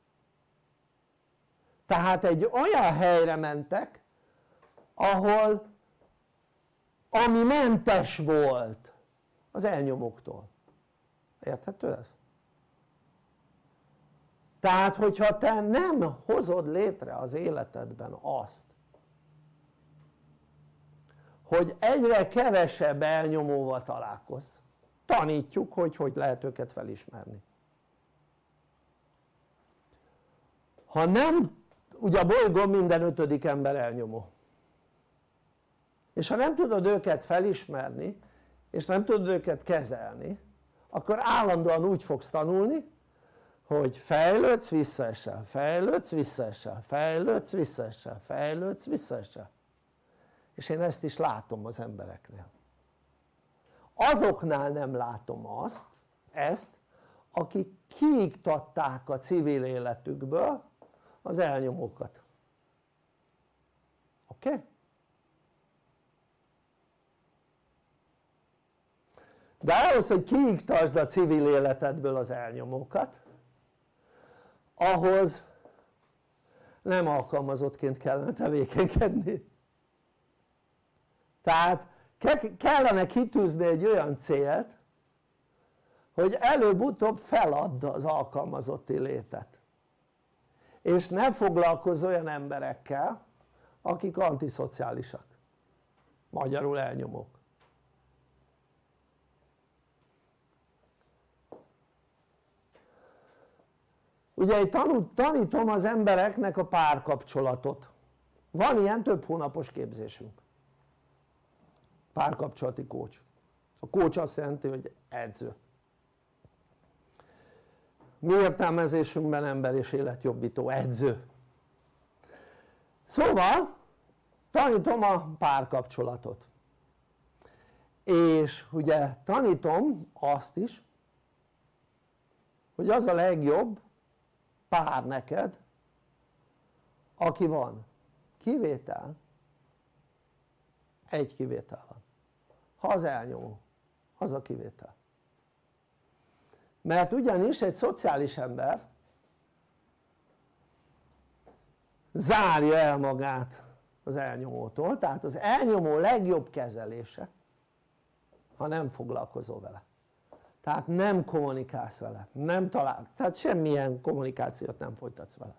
Tehát egy olyan helyre mentek ahol ami mentes volt az elnyomóktól. Érthető ez? Tehát hogyha te nem hozod létre az életedben azt, hogy egyre kevesebb elnyomóval találkozz, tanítjuk, hogy hogy lehet őket felismerni. Ha nem, ugye a bolygón minden ötödik ember elnyomó, és ha nem tudod őket felismerni és nem tudod őket kezelni, akkor állandóan úgy fogsz tanulni, hogy fejlődsz, visszaesel, fejlődsz, visszaesel, fejlődsz, visszaesel, fejlődsz, visszaesel. És én ezt is látom az embereknél. Azoknál nem látom azt, ezt, akik kiiktatták a civil életükből az elnyomókat. Oké? Okay? De ahhoz, hogy kiiktasd a civil életedből az elnyomókat, ahhoz nem alkalmazottként kellene tevékenykedni. Tehát kellene kitűzni egy olyan célt, hogy előbb-utóbb feladd az alkalmazotti létet. És ne foglalkozz olyan emberekkel, akik antiszociálisak. Magyarul elnyomók. Ugye én tanítom az embereknek a párkapcsolatot. Van ilyen több hónapos képzésünk. Párkapcsolati coach. A coach azt jelenti, hogy edző. Mi értelmezésünkben ember és életjobbító, edző. Szóval tanítom a párkapcsolatot. És ugye tanítom azt is, hogy az a legjobb pár neked, aki van. Kivétel, egy kivétel van. Ha az elnyomó, az a kivétel. Mert ugyanis egy szociális ember zárja el magát az elnyomótól, tehát az elnyomó legjobb kezelése, ha nem foglalkozol vele. Tehát nem kommunikálsz vele, nem talál, tehát semmilyen kommunikációt nem folytatsz vele.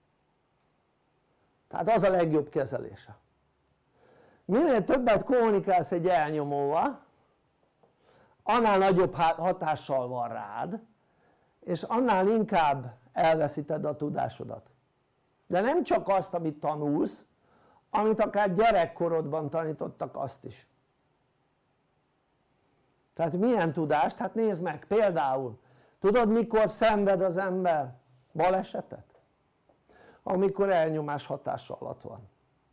Tehát az a legjobb kezelése. Minél többet kommunikálsz egy elnyomóval, annál nagyobb hatással van rád, és annál inkább elveszíted a tudásodat. De nem csak azt, amit tanulsz, amit akár gyerekkorodban tanítottak, azt is. Tehát milyen tudást? Hát nézd meg, például, tudod mikor szenved az ember balesetet? Amikor elnyomás hatása alatt van.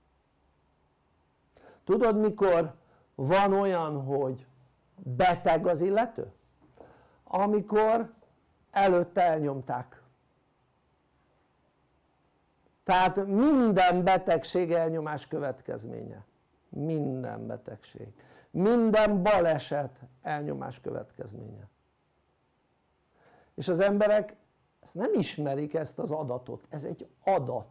Tudod mikor van olyan, hogy beteg az illető? Amikor előtte elnyomták. Tehát minden betegség elnyomás következménye. Minden betegség. Minden baleset elnyomás következménye. És az emberek ezt nem ismerik, ezt az adatot. Ez egy adat.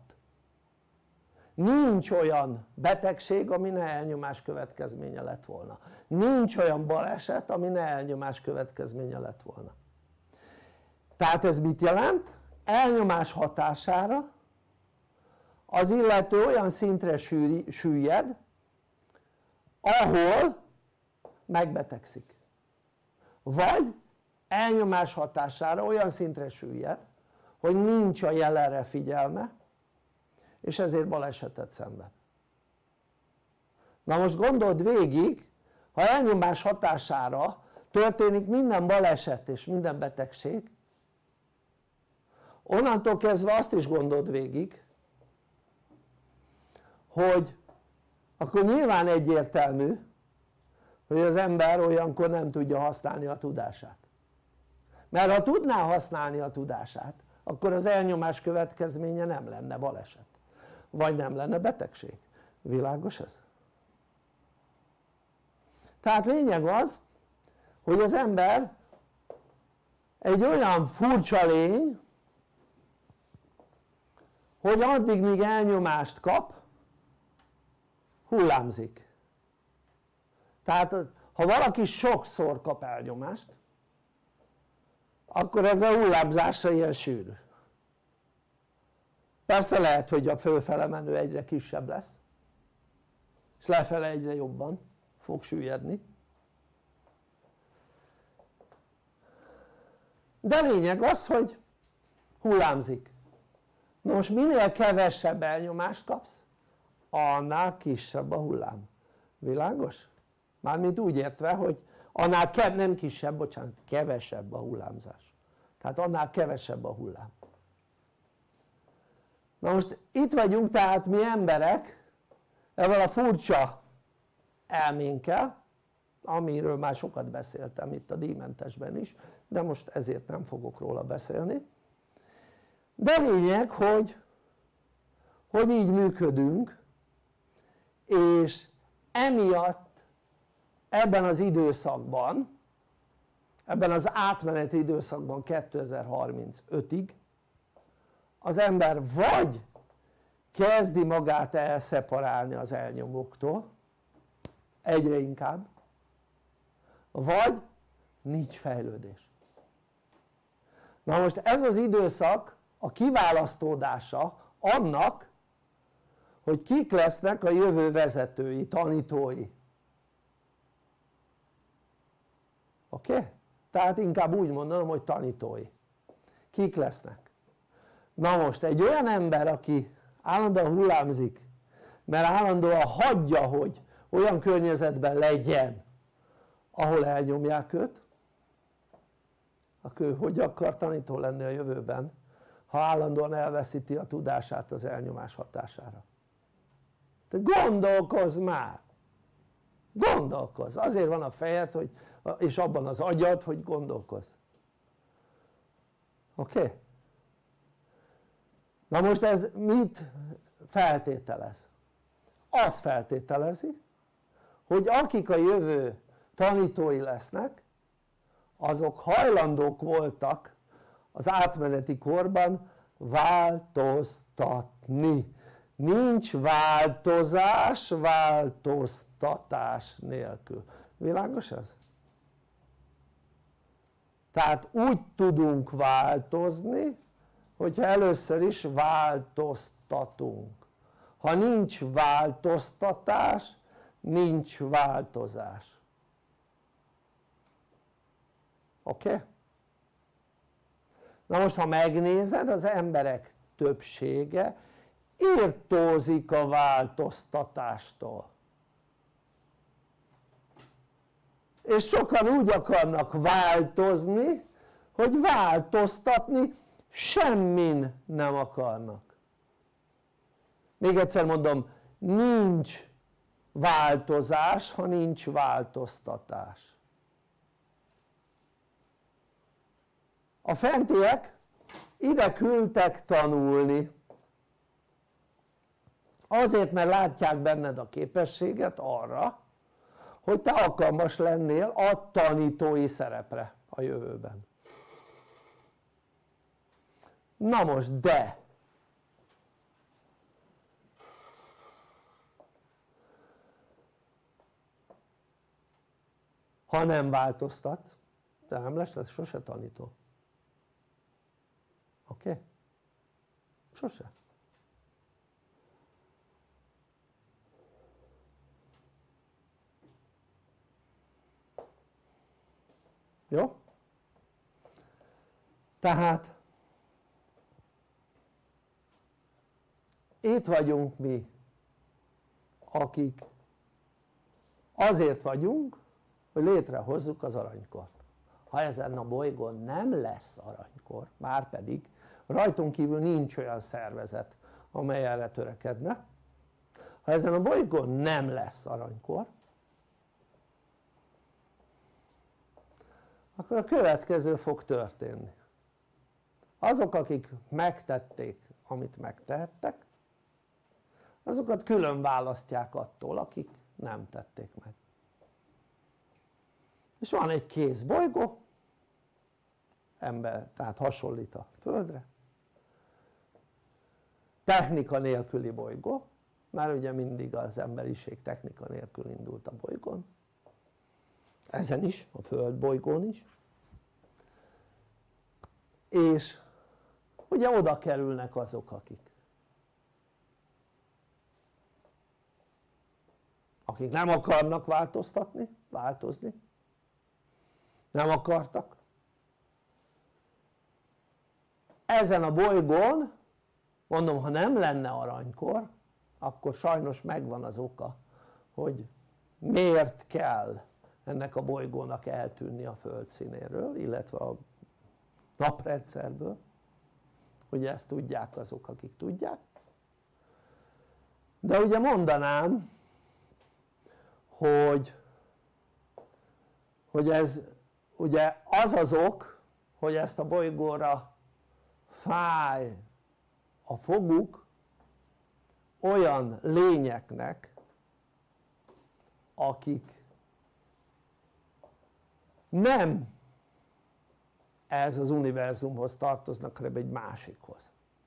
Nincs olyan betegség, ami ne elnyomás következménye lett volna. Nincs olyan baleset, ami ne elnyomás következménye lett volna. Tehát ez mit jelent? Elnyomás hatására az illető olyan szintre süllyed, ahol megbetegszik. Vagy elnyomás hatására olyan szintre süllyed, hogy nincs a jelenre figyelme, és ezért balesetet szenved. Na most gondold végig, ha elnyomás hatására történik minden baleset és minden betegség, onnantól kezdve azt is gondold végig, hogy akkor nyilván egyértelmű, hogy az ember olyankor nem tudja használni a tudását. mert ha tudná használni a tudását, akkor az elnyomás következménye nem lenne baleset, vagy nem lenne betegség. Világos ez? Tehát lényeg az, hogy az ember egy olyan furcsa lény, hogy addig míg elnyomást kap, hullámzik. Tehát ha valaki sokszor kap elnyomást, akkor ez a hullámzása ilyen sűrű. Persze lehet, hogy a fölfele menő egyre kisebb lesz, és lefele egyre jobban fog süllyedni. De lényeg az, hogy hullámzik. Na most minél kevesebb elnyomást kapsz, annál kisebb a hullám. Világos? Mármint úgy értve, hogy annál kev, nem kisebb, bocsánat, kevesebb a hullámzás. Tehát annál kevesebb a hullám. Na most itt vagyunk tehát mi emberek, ezzel a furcsa elménkkel, amiről már sokat beszéltem itt a díjmentesben is, de most ezért nem fogok róla beszélni. De lényeg, hogy, hogy így működünk, és emiatt ebben az időszakban, ebben az átmeneti időszakban kétezer-harmincötig az ember vagy kezdi magát elszeparálni az elnyomóktól, egyre inkább, vagy nincs fejlődés. Na most ez az időszak a kiválasztódása annak, hogy kik lesznek a jövő vezetői, tanítói. Oké? Okay? Tehát inkább úgy mondanom, hogy tanítói. Kik lesznek? Na most egy olyan ember, aki állandóan hullámzik, mert állandóan hagyja, hogy olyan környezetben legyen, ahol elnyomják őt, akkor ő hogy akar tanító lenni a jövőben, ha állandóan elveszíti a tudását az elnyomás hatására? Te gondolkozz már! Gondolkozz! Azért van a fejed, hogy, és abban az agyad, hogy gondolkozz. Oké? Okay? Na most ez mit feltételez? Azt feltételezi, hogy akik a jövő tanítói lesznek, azok hajlandók voltak az átmeneti korban változtatni. Nincs változás változtatás nélkül. Világos ez? Tehát úgy tudunk változni, hogyha először is változtatunk. Ha nincs változtatás, nincs változás. Oké? Okay? Na most ha megnézed, az emberek többsége irtózik a változtatástól. És sokan úgy akarnak változni, hogy változtatni semmin nem akarnak. Még egyszer mondom, nincs változás, ha nincs változtatás. A fentiek ide küldtek tanulni, azért, mert látják benned a képességet arra, hogy te alkalmas lennél a tanítói szerepre a jövőben. Na most, de ha nem változtatsz, te nem leszel sose tanító. Oké? Okay? Sose. Jó? Tehát itt vagyunk mi, akik azért vagyunk, hogy létrehozzuk az aranykort. Ha ezen a bolygón nem lesz aranykor, márpedig rajtunk kívül nincs olyan szervezet, amely erre törekedne, ha ezen a bolygón nem lesz aranykor, akkor a következő fog történni. Azok, akik megtették, amit megtehettek, azokat külön választják attól, akik nem tették meg. És van egy kész bolygó, ember, tehát hasonlít a Földre, technika nélküli bolygó, mert ugye mindig az emberiség technika nélkül indult a bolygón, ezen is, a Föld bolygón is, és ugye oda kerülnek azok, akik akik nem akarnak változtatni, változni, nem akartak. Ezen a bolygón, mondom, ha nem lenne aranykor, akkor sajnos megvan az oka, hogy miért kell ennek a bolygónak eltűnni a Föld színéről, illetve a naprendszerből. Ugye ezt tudják azok, akik tudják. De ugye mondanám, hogy, hogy ez ugye az az ok, hogy ezt a bolygóra fáj a foguk olyan lényeknek, akik nem ez az univerzumhoz tartoznak, hanem egy másikhoz,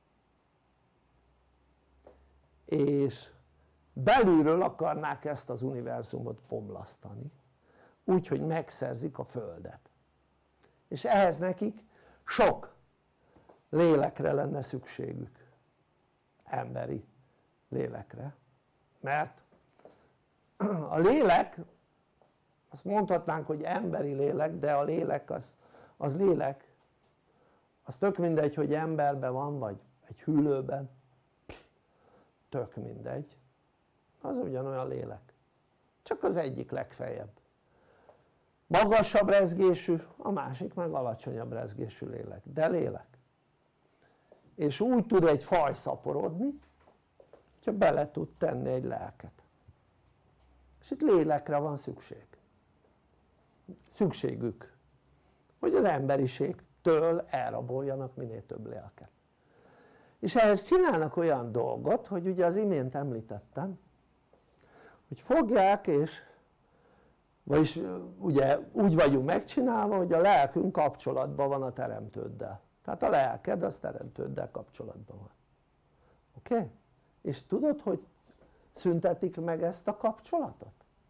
és belülről akarnák ezt az univerzumot bomlasztani, úgyhogy megszerzik a Földet, és ehhez nekik sok lélekre lenne szükségük, emberi lélekre, mert a lélek, azt mondhatnánk, hogy emberi lélek, de a lélek az, az lélek, az tök mindegy, hogy emberben van, vagy egy hüllőben, tök mindegy, az ugyanolyan lélek, csak az egyik legfeljebb magasabb rezgésű, a másik meg alacsonyabb rezgésű lélek, de lélek, és úgy tud egy faj szaporodni, hogyha bele tud tenni egy lelket, és itt lélekre van szükség, szükségük, hogy az emberiségtől elraboljanak minél több lelket, és ehhez csinálnak olyan dolgot, hogy ugye az imént említettem, hogy fogják, és vagyis ugye úgy vagyunk megcsinálva, hogy a lelkünk kapcsolatban van a teremtőddel, tehát a lelked az teremtőddel kapcsolatban van, oké? Okay? És tudod, hogy szüntetik meg ezt a kapcsolatot?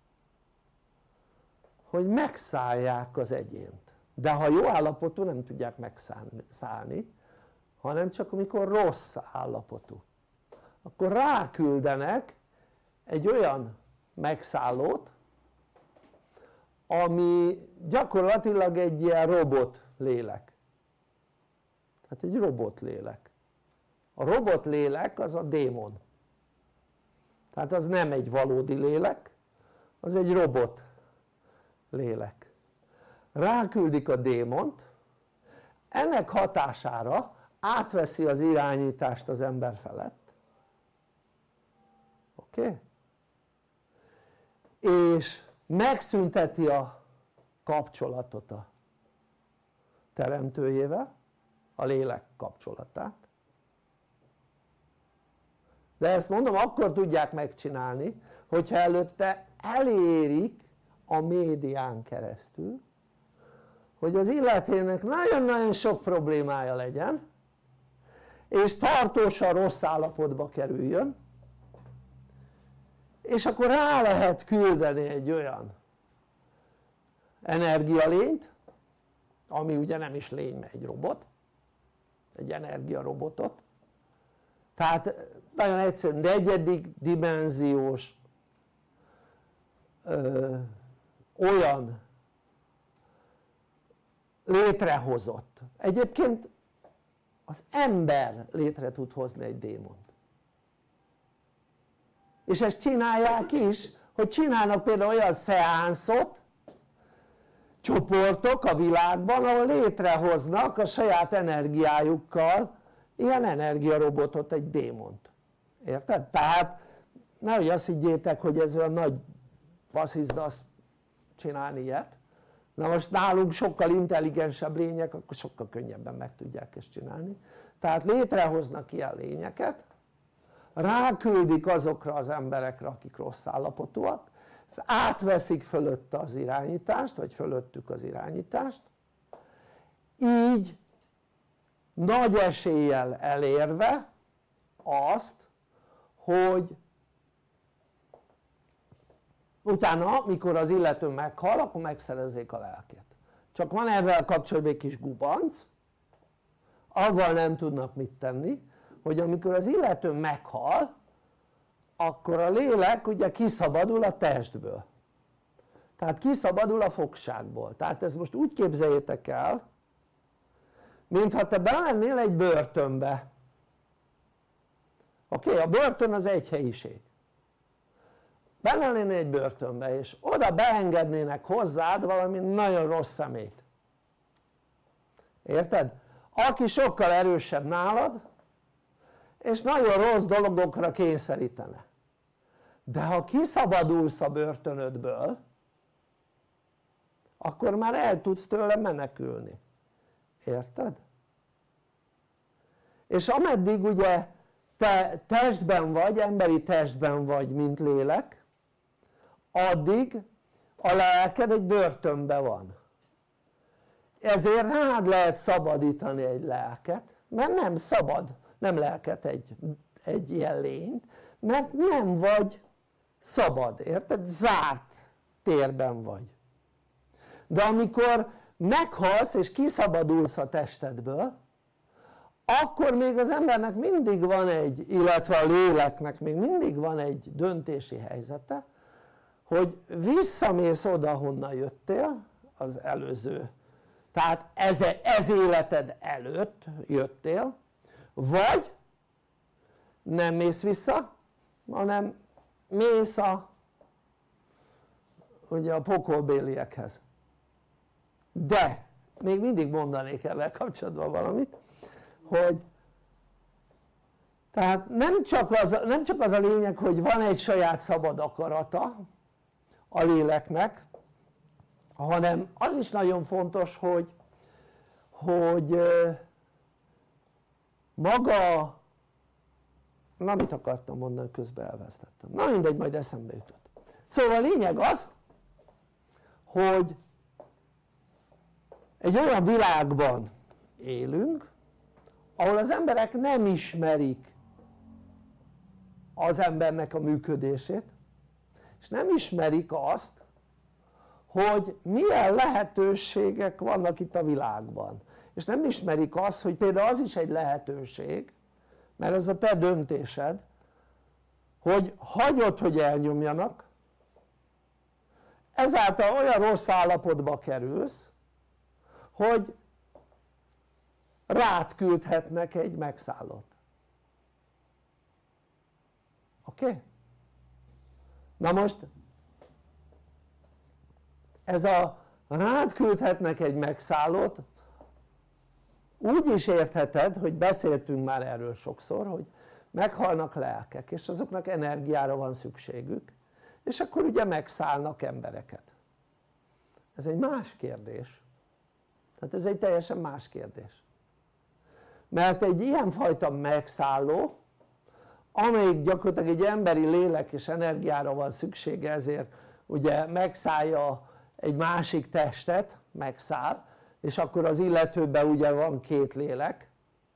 Hogy megszállják az egyént, de ha jó állapotú nem tudják megszállni, hanem csak amikor rossz állapotú, akkor ráküldenek egy olyan megszállót, ami gyakorlatilag egy ilyen robot lélek, tehát egy robot lélek. A robot lélek az a démon, tehát az nem egy valódi lélek, az egy robot lélek. Ráküldik a démont, ennek hatására átveszi az irányítást az ember felett, oké? Okay? És megszünteti a kapcsolatot a teremtőjével, a lélek kapcsolatát, de ezt mondom, akkor tudják megcsinálni, hogyha előtte elérik a médián keresztül, hogy az illetőnek nagyon-nagyon sok problémája legyen, és tartósan rossz állapotba kerüljön, és akkor rá lehet küldeni egy olyan energialényt, ami ugye nem is lény, mert egy robot, egy energiarobotot, tehát nagyon egyszerű, negyedik dimenziós ö, olyan létrehozott, egyébként az ember létre tud hozni egy démont, és ezt csinálják is, hogy csinálnak például olyan szeánszot, csoportok a világban, ahol létrehoznak a saját energiájukkal ilyen energiarobotot, egy démont, érted? Tehát nehogy azt higgyétek, hogy ez olyan nagy vasszizda azt csinálni ilyet, Na most nálunk sokkal intelligensebb lények, akkor sokkal könnyebben meg tudják ezt csinálni. Tehát létrehoznak ilyen lényeket, ráküldik azokra az emberekre, akik rossz állapotúak, átveszik fölötte az irányítást, vagy fölöttük az irányítást, így nagy eséllyel elérve azt, hogy utána, mikor az illető meghal, akkor megszerezzék a lelkét. Csak van ezzel kapcsolatban egy kis gubanc, avval nem tudnak mit tenni, hogy amikor az illető meghal, akkor a lélek ugye kiszabadul a testből. Tehát kiszabadul a fogságból. Tehát ezt most úgy képzeljétek el, mintha te belennél egy börtönbe. Oké, okay? A börtön az egy helyiség. Benne lennél egy börtönbe, és oda beengednének hozzád valami nagyon rossz szemét. Érted? Aki sokkal erősebb nálad, és nagyon rossz dolgokra kényszerítene. De ha kiszabadulsz a börtönödből, akkor már el tudsz tőle menekülni. Érted? És ameddig ugye te testben vagy, emberi testben vagy, mint lélek, addig a lelked egy börtönben van. Ezért rád lehet szabadítani egy lelket, mert nem szabad, nem lelket egy, egy ilyen lényt, mert nem vagy szabad, érted? Zárt térben vagy. De amikor meghalsz és kiszabadulsz a testedből, akkor még az embernek mindig van egy, illetve a léleknek még mindig van egy döntési helyzete, hogy visszamész oda, honnan jöttél, az előző, tehát ez, ez életed előtt jöttél, vagy nem mész vissza, hanem mész a, ugye a pokolbéliekhez. De még mindig mondanék ezzel kapcsolatban valamit, hogy tehát nem csak, az, nem csak az a lényeg, hogy van egy saját szabad akarata a léleknek, hanem az is nagyon fontos, hogy, hogy maga, na mit akartam mondani, közben elvesztettem, na mindegy, majd eszembe jutott. Szóval a lényeg az, hogy egy olyan világban élünk, ahol az emberek nem ismerik az embernek a működését, és nem ismerik azt, hogy milyen lehetőségek vannak itt a világban. És nem ismerik azt, hogy például az is egy lehetőség, mert ez a te döntésed, hogy hagyod, hogy elnyomjanak, ezáltal olyan rossz állapotba kerülsz, hogy rád küldhetnek egy megszállót. Oké? Okay? Na most ez a rád küldhetnek egy megszállót úgy is értheted, hogy beszéltünk már erről sokszor, hogy meghalnak lelkek és azoknak energiára van szükségük, és akkor ugye megszállnak embereket. Ez egy más kérdés. Tehát ez egy teljesen más kérdés. Mert egy ilyenfajta megszálló, amelyik gyakorlatilag egy emberi lélek és energiára van szüksége, ezért ugye megszállja egy másik testet, megszáll, és akkor az illetőben ugye van két lélek.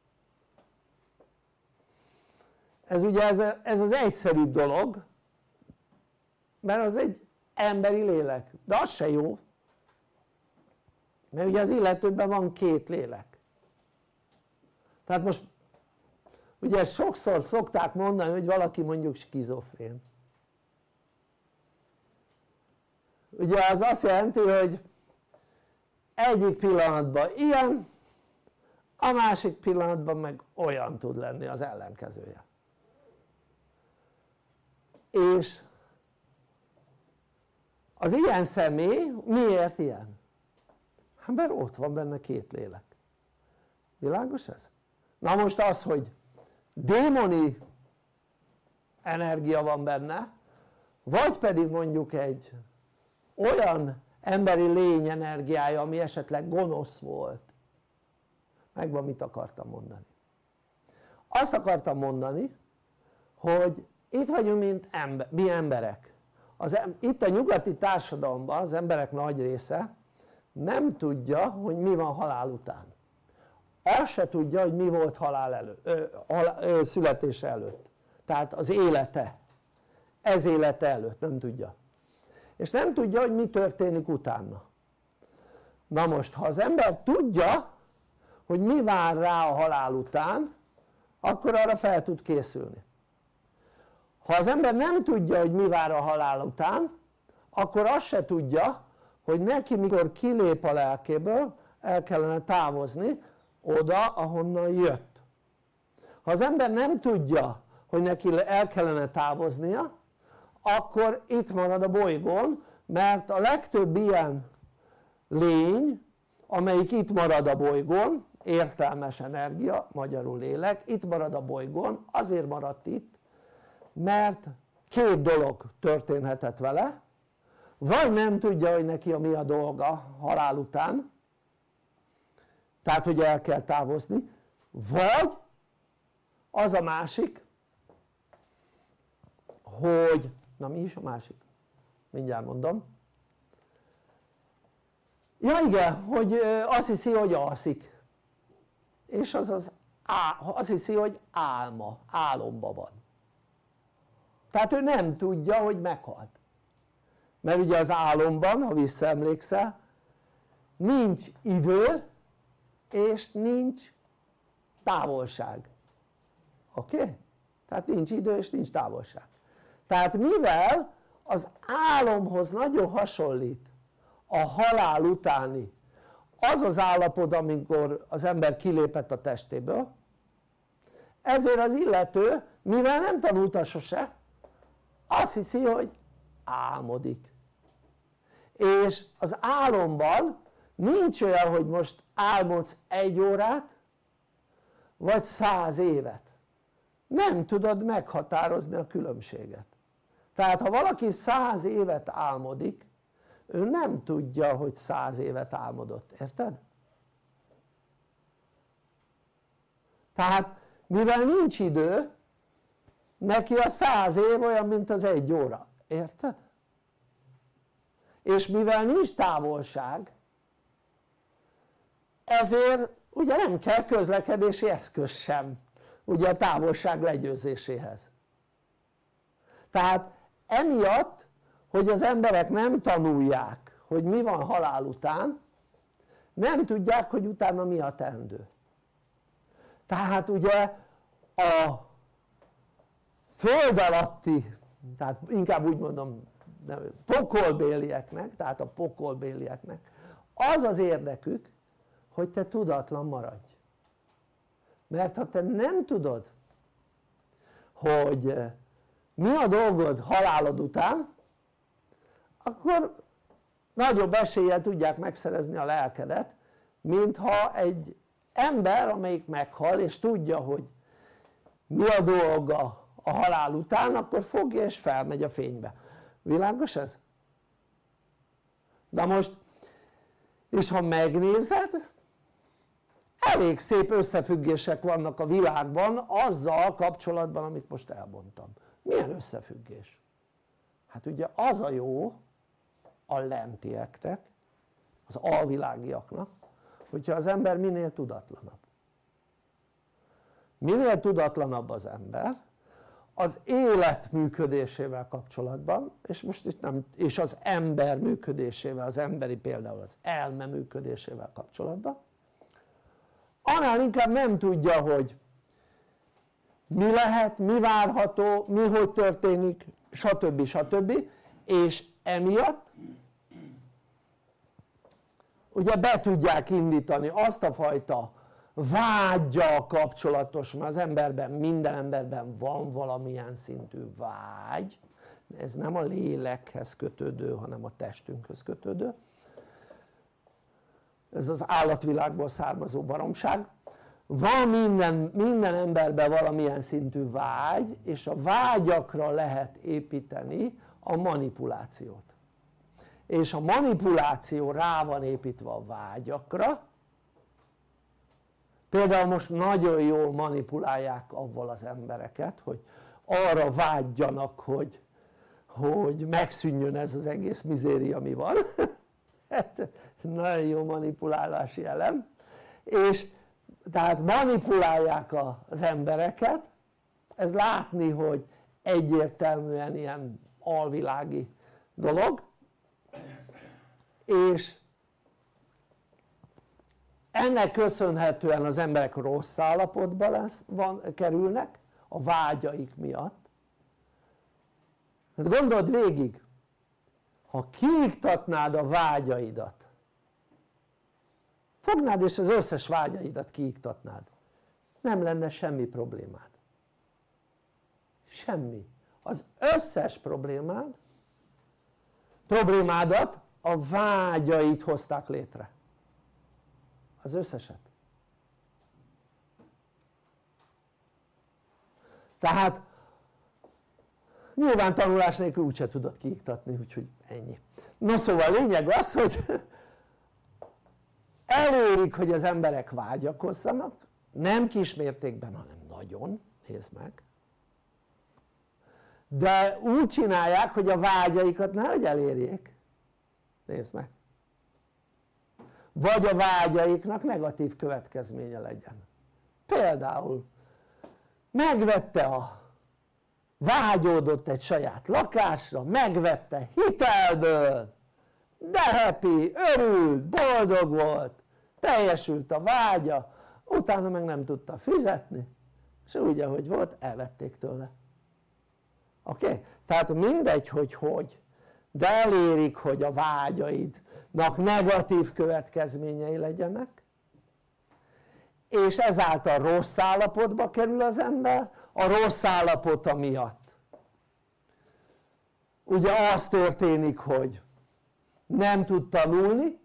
Ez ugye ez, ez az egyszerűbb dolog, mert az egy emberi lélek, de az se jó, mert ugye az illetőben van két lélek. Tehát most ugye sokszor szokták mondani, hogy valaki mondjuk skizofrén. Ugye az azt jelenti, hogy egyik pillanatban ilyen, a másik pillanatban meg olyan tud lenni az ellenkezője. És az ilyen személy miért ilyen? Hát mert ott van benne két lélek. Világos ez? Na most az, hogy démoni energia van benne, vagy pedig mondjuk egy olyan emberi lény energiája, ami esetleg gonosz volt. Megvan, mit akartam mondani. Azt akartam mondani, hogy itt vagyunk, mint ember, mi emberek. Az, itt a nyugati társadalomban az emberek nagy része nem tudja, hogy mi van halál után. Azt se tudja, hogy mi volt halál előtt, ö, halál, ö, születése előtt. Tehát az élete, ez élete előtt nem tudja. És nem tudja, hogy mi történik utána. Na most, ha az ember tudja, hogy mi vár rá a halál után, akkor arra fel tud készülni. Ha az ember nem tudja, hogy mi vár a halál után, akkor azt se tudja, hogy neki mikor kilép a lelkéből, el kellene távozni oda, ahonnan jött. Ha az ember nem tudja, hogy neki el kellene távoznia, akkor itt marad a bolygón, mert a legtöbb ilyen lény, amelyik itt marad a bolygón, értelmes energia, magyarul lélek, itt marad a bolygón, azért maradt itt, mert két dolog történhetett vele, vagy nem tudja, hogy neki a mi a dolga halál után, tehát hogy el kell távozni, vagy az a másik, hogy, na mi is a másik? Mindjárt mondom. Ja igen, hogy azt hiszi, hogy alszik, és az az á, azt hiszi, hogy álma, álomba van. Tehát ő nem tudja, hogy meghalt. Mert ugye az álomban, ha visszaemlékszel, nincs idő és nincs távolság. Oké? Okay? Tehát nincs idő és nincs távolság. Tehát mivel az álomhoz nagyon hasonlít a halál utáni az az állapot, amikor az ember kilépett a testéből, ezért az illető, mivel nem tanulta sose, azt hiszi, hogy álmodik. És az álomban nincs olyan, hogy most álmodsz egy órát, vagy száz évet. Nem tudod meghatározni a különbséget. Tehát ha valaki száz évet álmodik, ő nem tudja, hogy száz évet álmodott, érted? Tehát mivel nincs idő, neki a száz év olyan, mint az egy óra, érted? És mivel nincs távolság, ezért ugye nem kell közlekedési eszköz sem, ugye a távolság legyőzéséhez. Tehát emiatt, hogy az emberek nem tanulják, hogy mi van halál után, nem tudják, hogy utána mi a teendő. Tehát ugye a föld alatti, tehát inkább úgy mondom, pokolbélieknek, tehát a pokolbélieknek az az érdekük, hogy te tudatlan maradj. Mert ha te nem tudod, hogy mi a dolgod halálod után, akkor nagyobb eséllyel tudják megszerezni a lelkedet, mintha egy ember, amelyik meghal és tudja, hogy mi a dolga a halál után, akkor fogja és felmegy a fénybe. Világos ez? Na most, és ha megnézed, elég szép összefüggések vannak a világban azzal kapcsolatban, amit most elmondtam. Milyen összefüggés? Hát ugye az a jó a lentieknek, az alvilágiaknak, hogyha az ember minél tudatlanabb. Minél tudatlanabb az ember, az élet működésével kapcsolatban, és most itt nem, és az ember működésével, az emberi például az elme működésével kapcsolatban, annál inkább nem tudja, hogy mi lehet, mi várható, mi hogy történik, stb. stb. És emiatt ugye be tudják indítani azt a fajta vággyal kapcsolatos, mert az emberben, minden emberben van valamilyen szintű vágy, ez nem a lélekhez kötődő, hanem a testünkhöz kötődő, ez az állatvilágból származó baromság. Van minden, minden emberben valamilyen szintű vágy, és a vágyakra lehet építeni a manipulációt. és a manipuláció rá van építve a vágyakra. Például most nagyon jól manipulálják avval az embereket, hogy arra vágyjanak, hogy, hogy megszűnjön ez az egész mizéria, ami van. Nagyon jó manipulálási elem. És tehát manipulálják az embereket, ez látni, hogy egyértelműen ilyen alvilági dolog, és ennek köszönhetően az emberek rossz állapotba lesz, van, kerülnek a vágyaik miatt. Hát gondold végig, ha kiiktatnád a vágyaidat, fognád és az összes vágyaidat kiiktatnád, nem lenne semmi problémád. Semmi. Az összes problémád, problémádat a vágyaid hozták létre. Az összeset. Tehát nyilván tanulás nélkül úgyse tudod kiiktatni, úgyhogy ennyi. No szóval lényeg az, hogy elérik, hogy az emberek vágyakozzanak, nem kismértékben, hanem nagyon, nézd meg, de úgy csinálják, hogy a vágyaikat nehogy elérjék, nézd meg, vagy a vágyaiknak negatív következménye legyen. Például megvette a vágyódott egy saját lakásra, megvette hitelből, de happy, örült, boldog volt, teljesült a vágya, utána meg nem tudta fizetni, és úgy ahogy volt elvették tőle. Oké? Okay? Tehát mindegy hogy hogy, de elérik, hogy a vágyaidnak negatív következményei legyenek, és ezáltal rossz állapotba kerül az ember a rossz állapota miatt. Ugye az történik, hogy nem tud tanulni,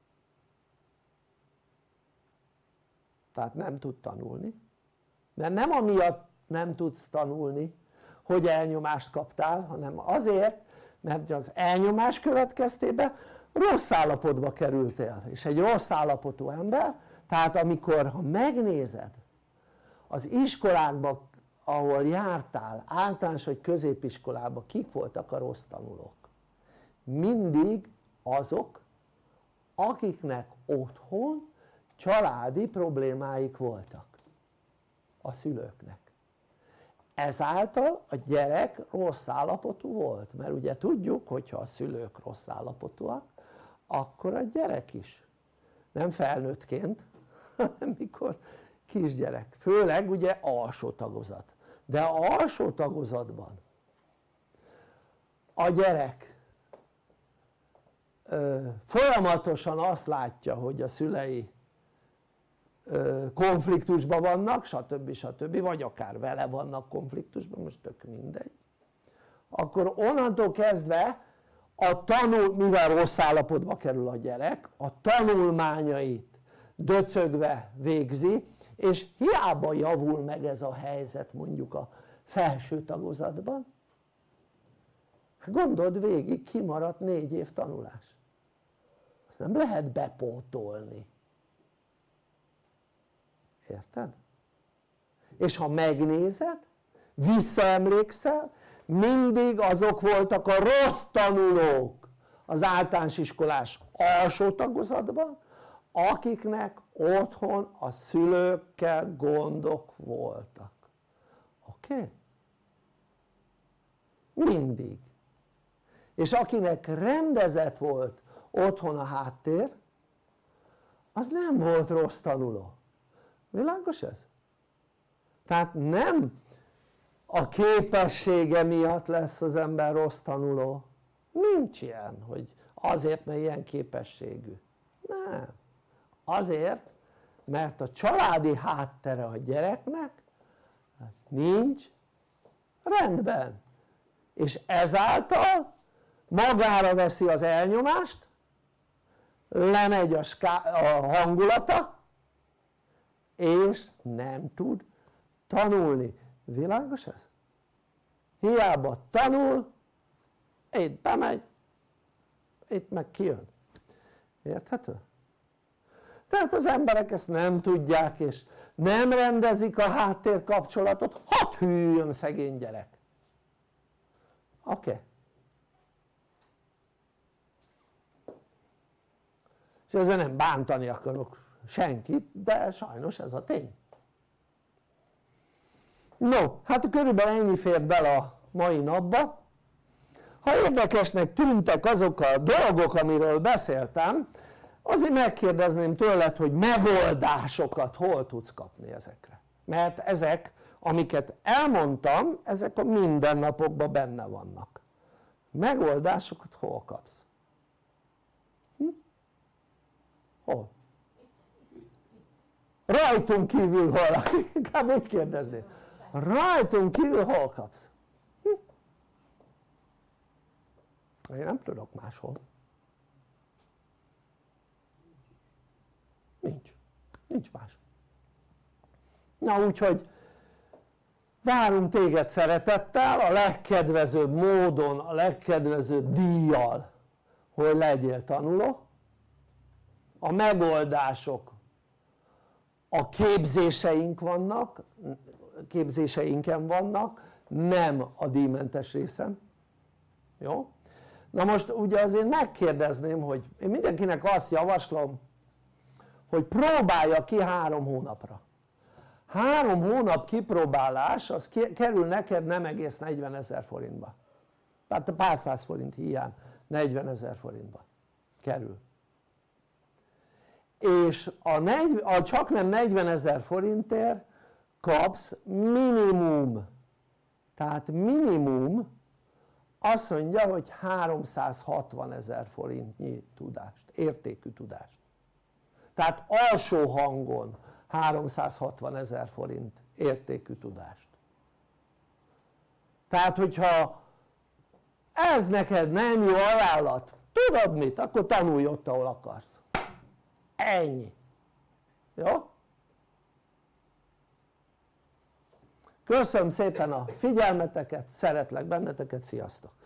tehát nem tud tanulni, mert nem amiatt nem tudsz tanulni, hogy elnyomást kaptál, hanem azért, mert az elnyomás következtében rossz állapotba kerültél, és egy rossz állapotú ember, tehát amikor, ha megnézed az iskolákban, ahol jártál, általános vagy középiskolában, kik voltak a rossz tanulók? Mindig azok, akiknek otthon családi problémáik voltak a szülőknek. Ezáltal a gyerek rossz állapotú volt, mert ugye tudjuk, hogyha a szülők rossz állapotúak, akkor a gyerek is, nem felnőttként, hanem mikor kisgyerek, főleg ugye alsó tagozat, de a alsó tagozatban a gyerek ö, folyamatosan azt látja, hogy a szülei ö, konfliktusban vannak, stb. stb. Vagy akár vele vannak konfliktusban, most tök mindegy, akkor onnantól kezdve a tanul, mivel rossz állapotba kerül a gyerek, a tanulmányait döcögve végzi, és hiába javul meg ez a helyzet mondjuk a felső tagozatban, gondold végig, kimaradt négy év tanulás, azt nem lehet bepótolni, érted? És ha megnézed, visszaemlékszel, mindig azok voltak a rossz tanulók az általános iskolás alsó tagozatban, akiknek otthon a szülőkkel gondok voltak. Oké? Okay? Mindig. És akinek rendezett volt otthon a háttér, az nem volt rossz tanuló. Világos ez? Tehát nem a képessége miatt lesz az ember rossz tanuló. Nincs ilyen, hogy azért, mert ilyen képességű. Nem. Azért, mert a családi háttere a gyereknek nincs rendben. És ezáltal magára veszi az elnyomást, lemegy a, ská- a hangulata, és nem tud tanulni. Világos ez? Hiába tanul, itt bemegy, itt meg kijön, érthető? Tehát az emberek ezt nem tudják és nem rendezik a háttérkapcsolatot, hadd hűljön szegény gyerek, oké? Okay. És ezzel nem bántani akarok senkit, de sajnos ez a tény. No, hát körülbelül ennyi fér bele a mai napba. Ha érdekesnek tűntek azok a dolgok, amiről beszéltem, azért megkérdezném tőled, hogy megoldásokat hol tudsz kapni ezekre. Mert ezek, amiket elmondtam, ezek a mindennapokban benne vannak. Megoldásokat hol kapsz? Hm? Hol? Rajtunk kívül hol? Inkább úgy kérdezném. Rajtunk kívül hol kapsz? Hm? Én nem tudok máshol. Nincs. Nincs más. Na úgyhogy várunk téged szeretettel, a legkedvezőbb módon, a legkedvezőbb díjjal, hogy legyél tanuló. A megoldások a képzéseink vannak, képzéseinken vannak, nem a díjmentes részen, jó? Na most ugye azért megkérdezném, hogy én mindenkinek azt javaslom, hogy próbálja ki három hónapra. Három hónap kipróbálás, az kerül neked nem egész negyvenezer forintba. Tehát a pár száz forint hiány negyvenezer forintba kerül. És a, negy, a csak nem negyvenezer forintért kapsz minimum, tehát minimum azt mondja, hogy háromszázhatvanezer forintnyi tudást, értékű tudást. Tehát alsó hangon háromszázhatvanezer forint értékű tudást. Tehát hogyha ez neked nem jó ajánlat, tudod mit? Akkor tanulj ott, ahol akarsz. Ennyi. Jó? Köszönöm szépen a figyelmeteket, szeretlek benneteket, sziasztok!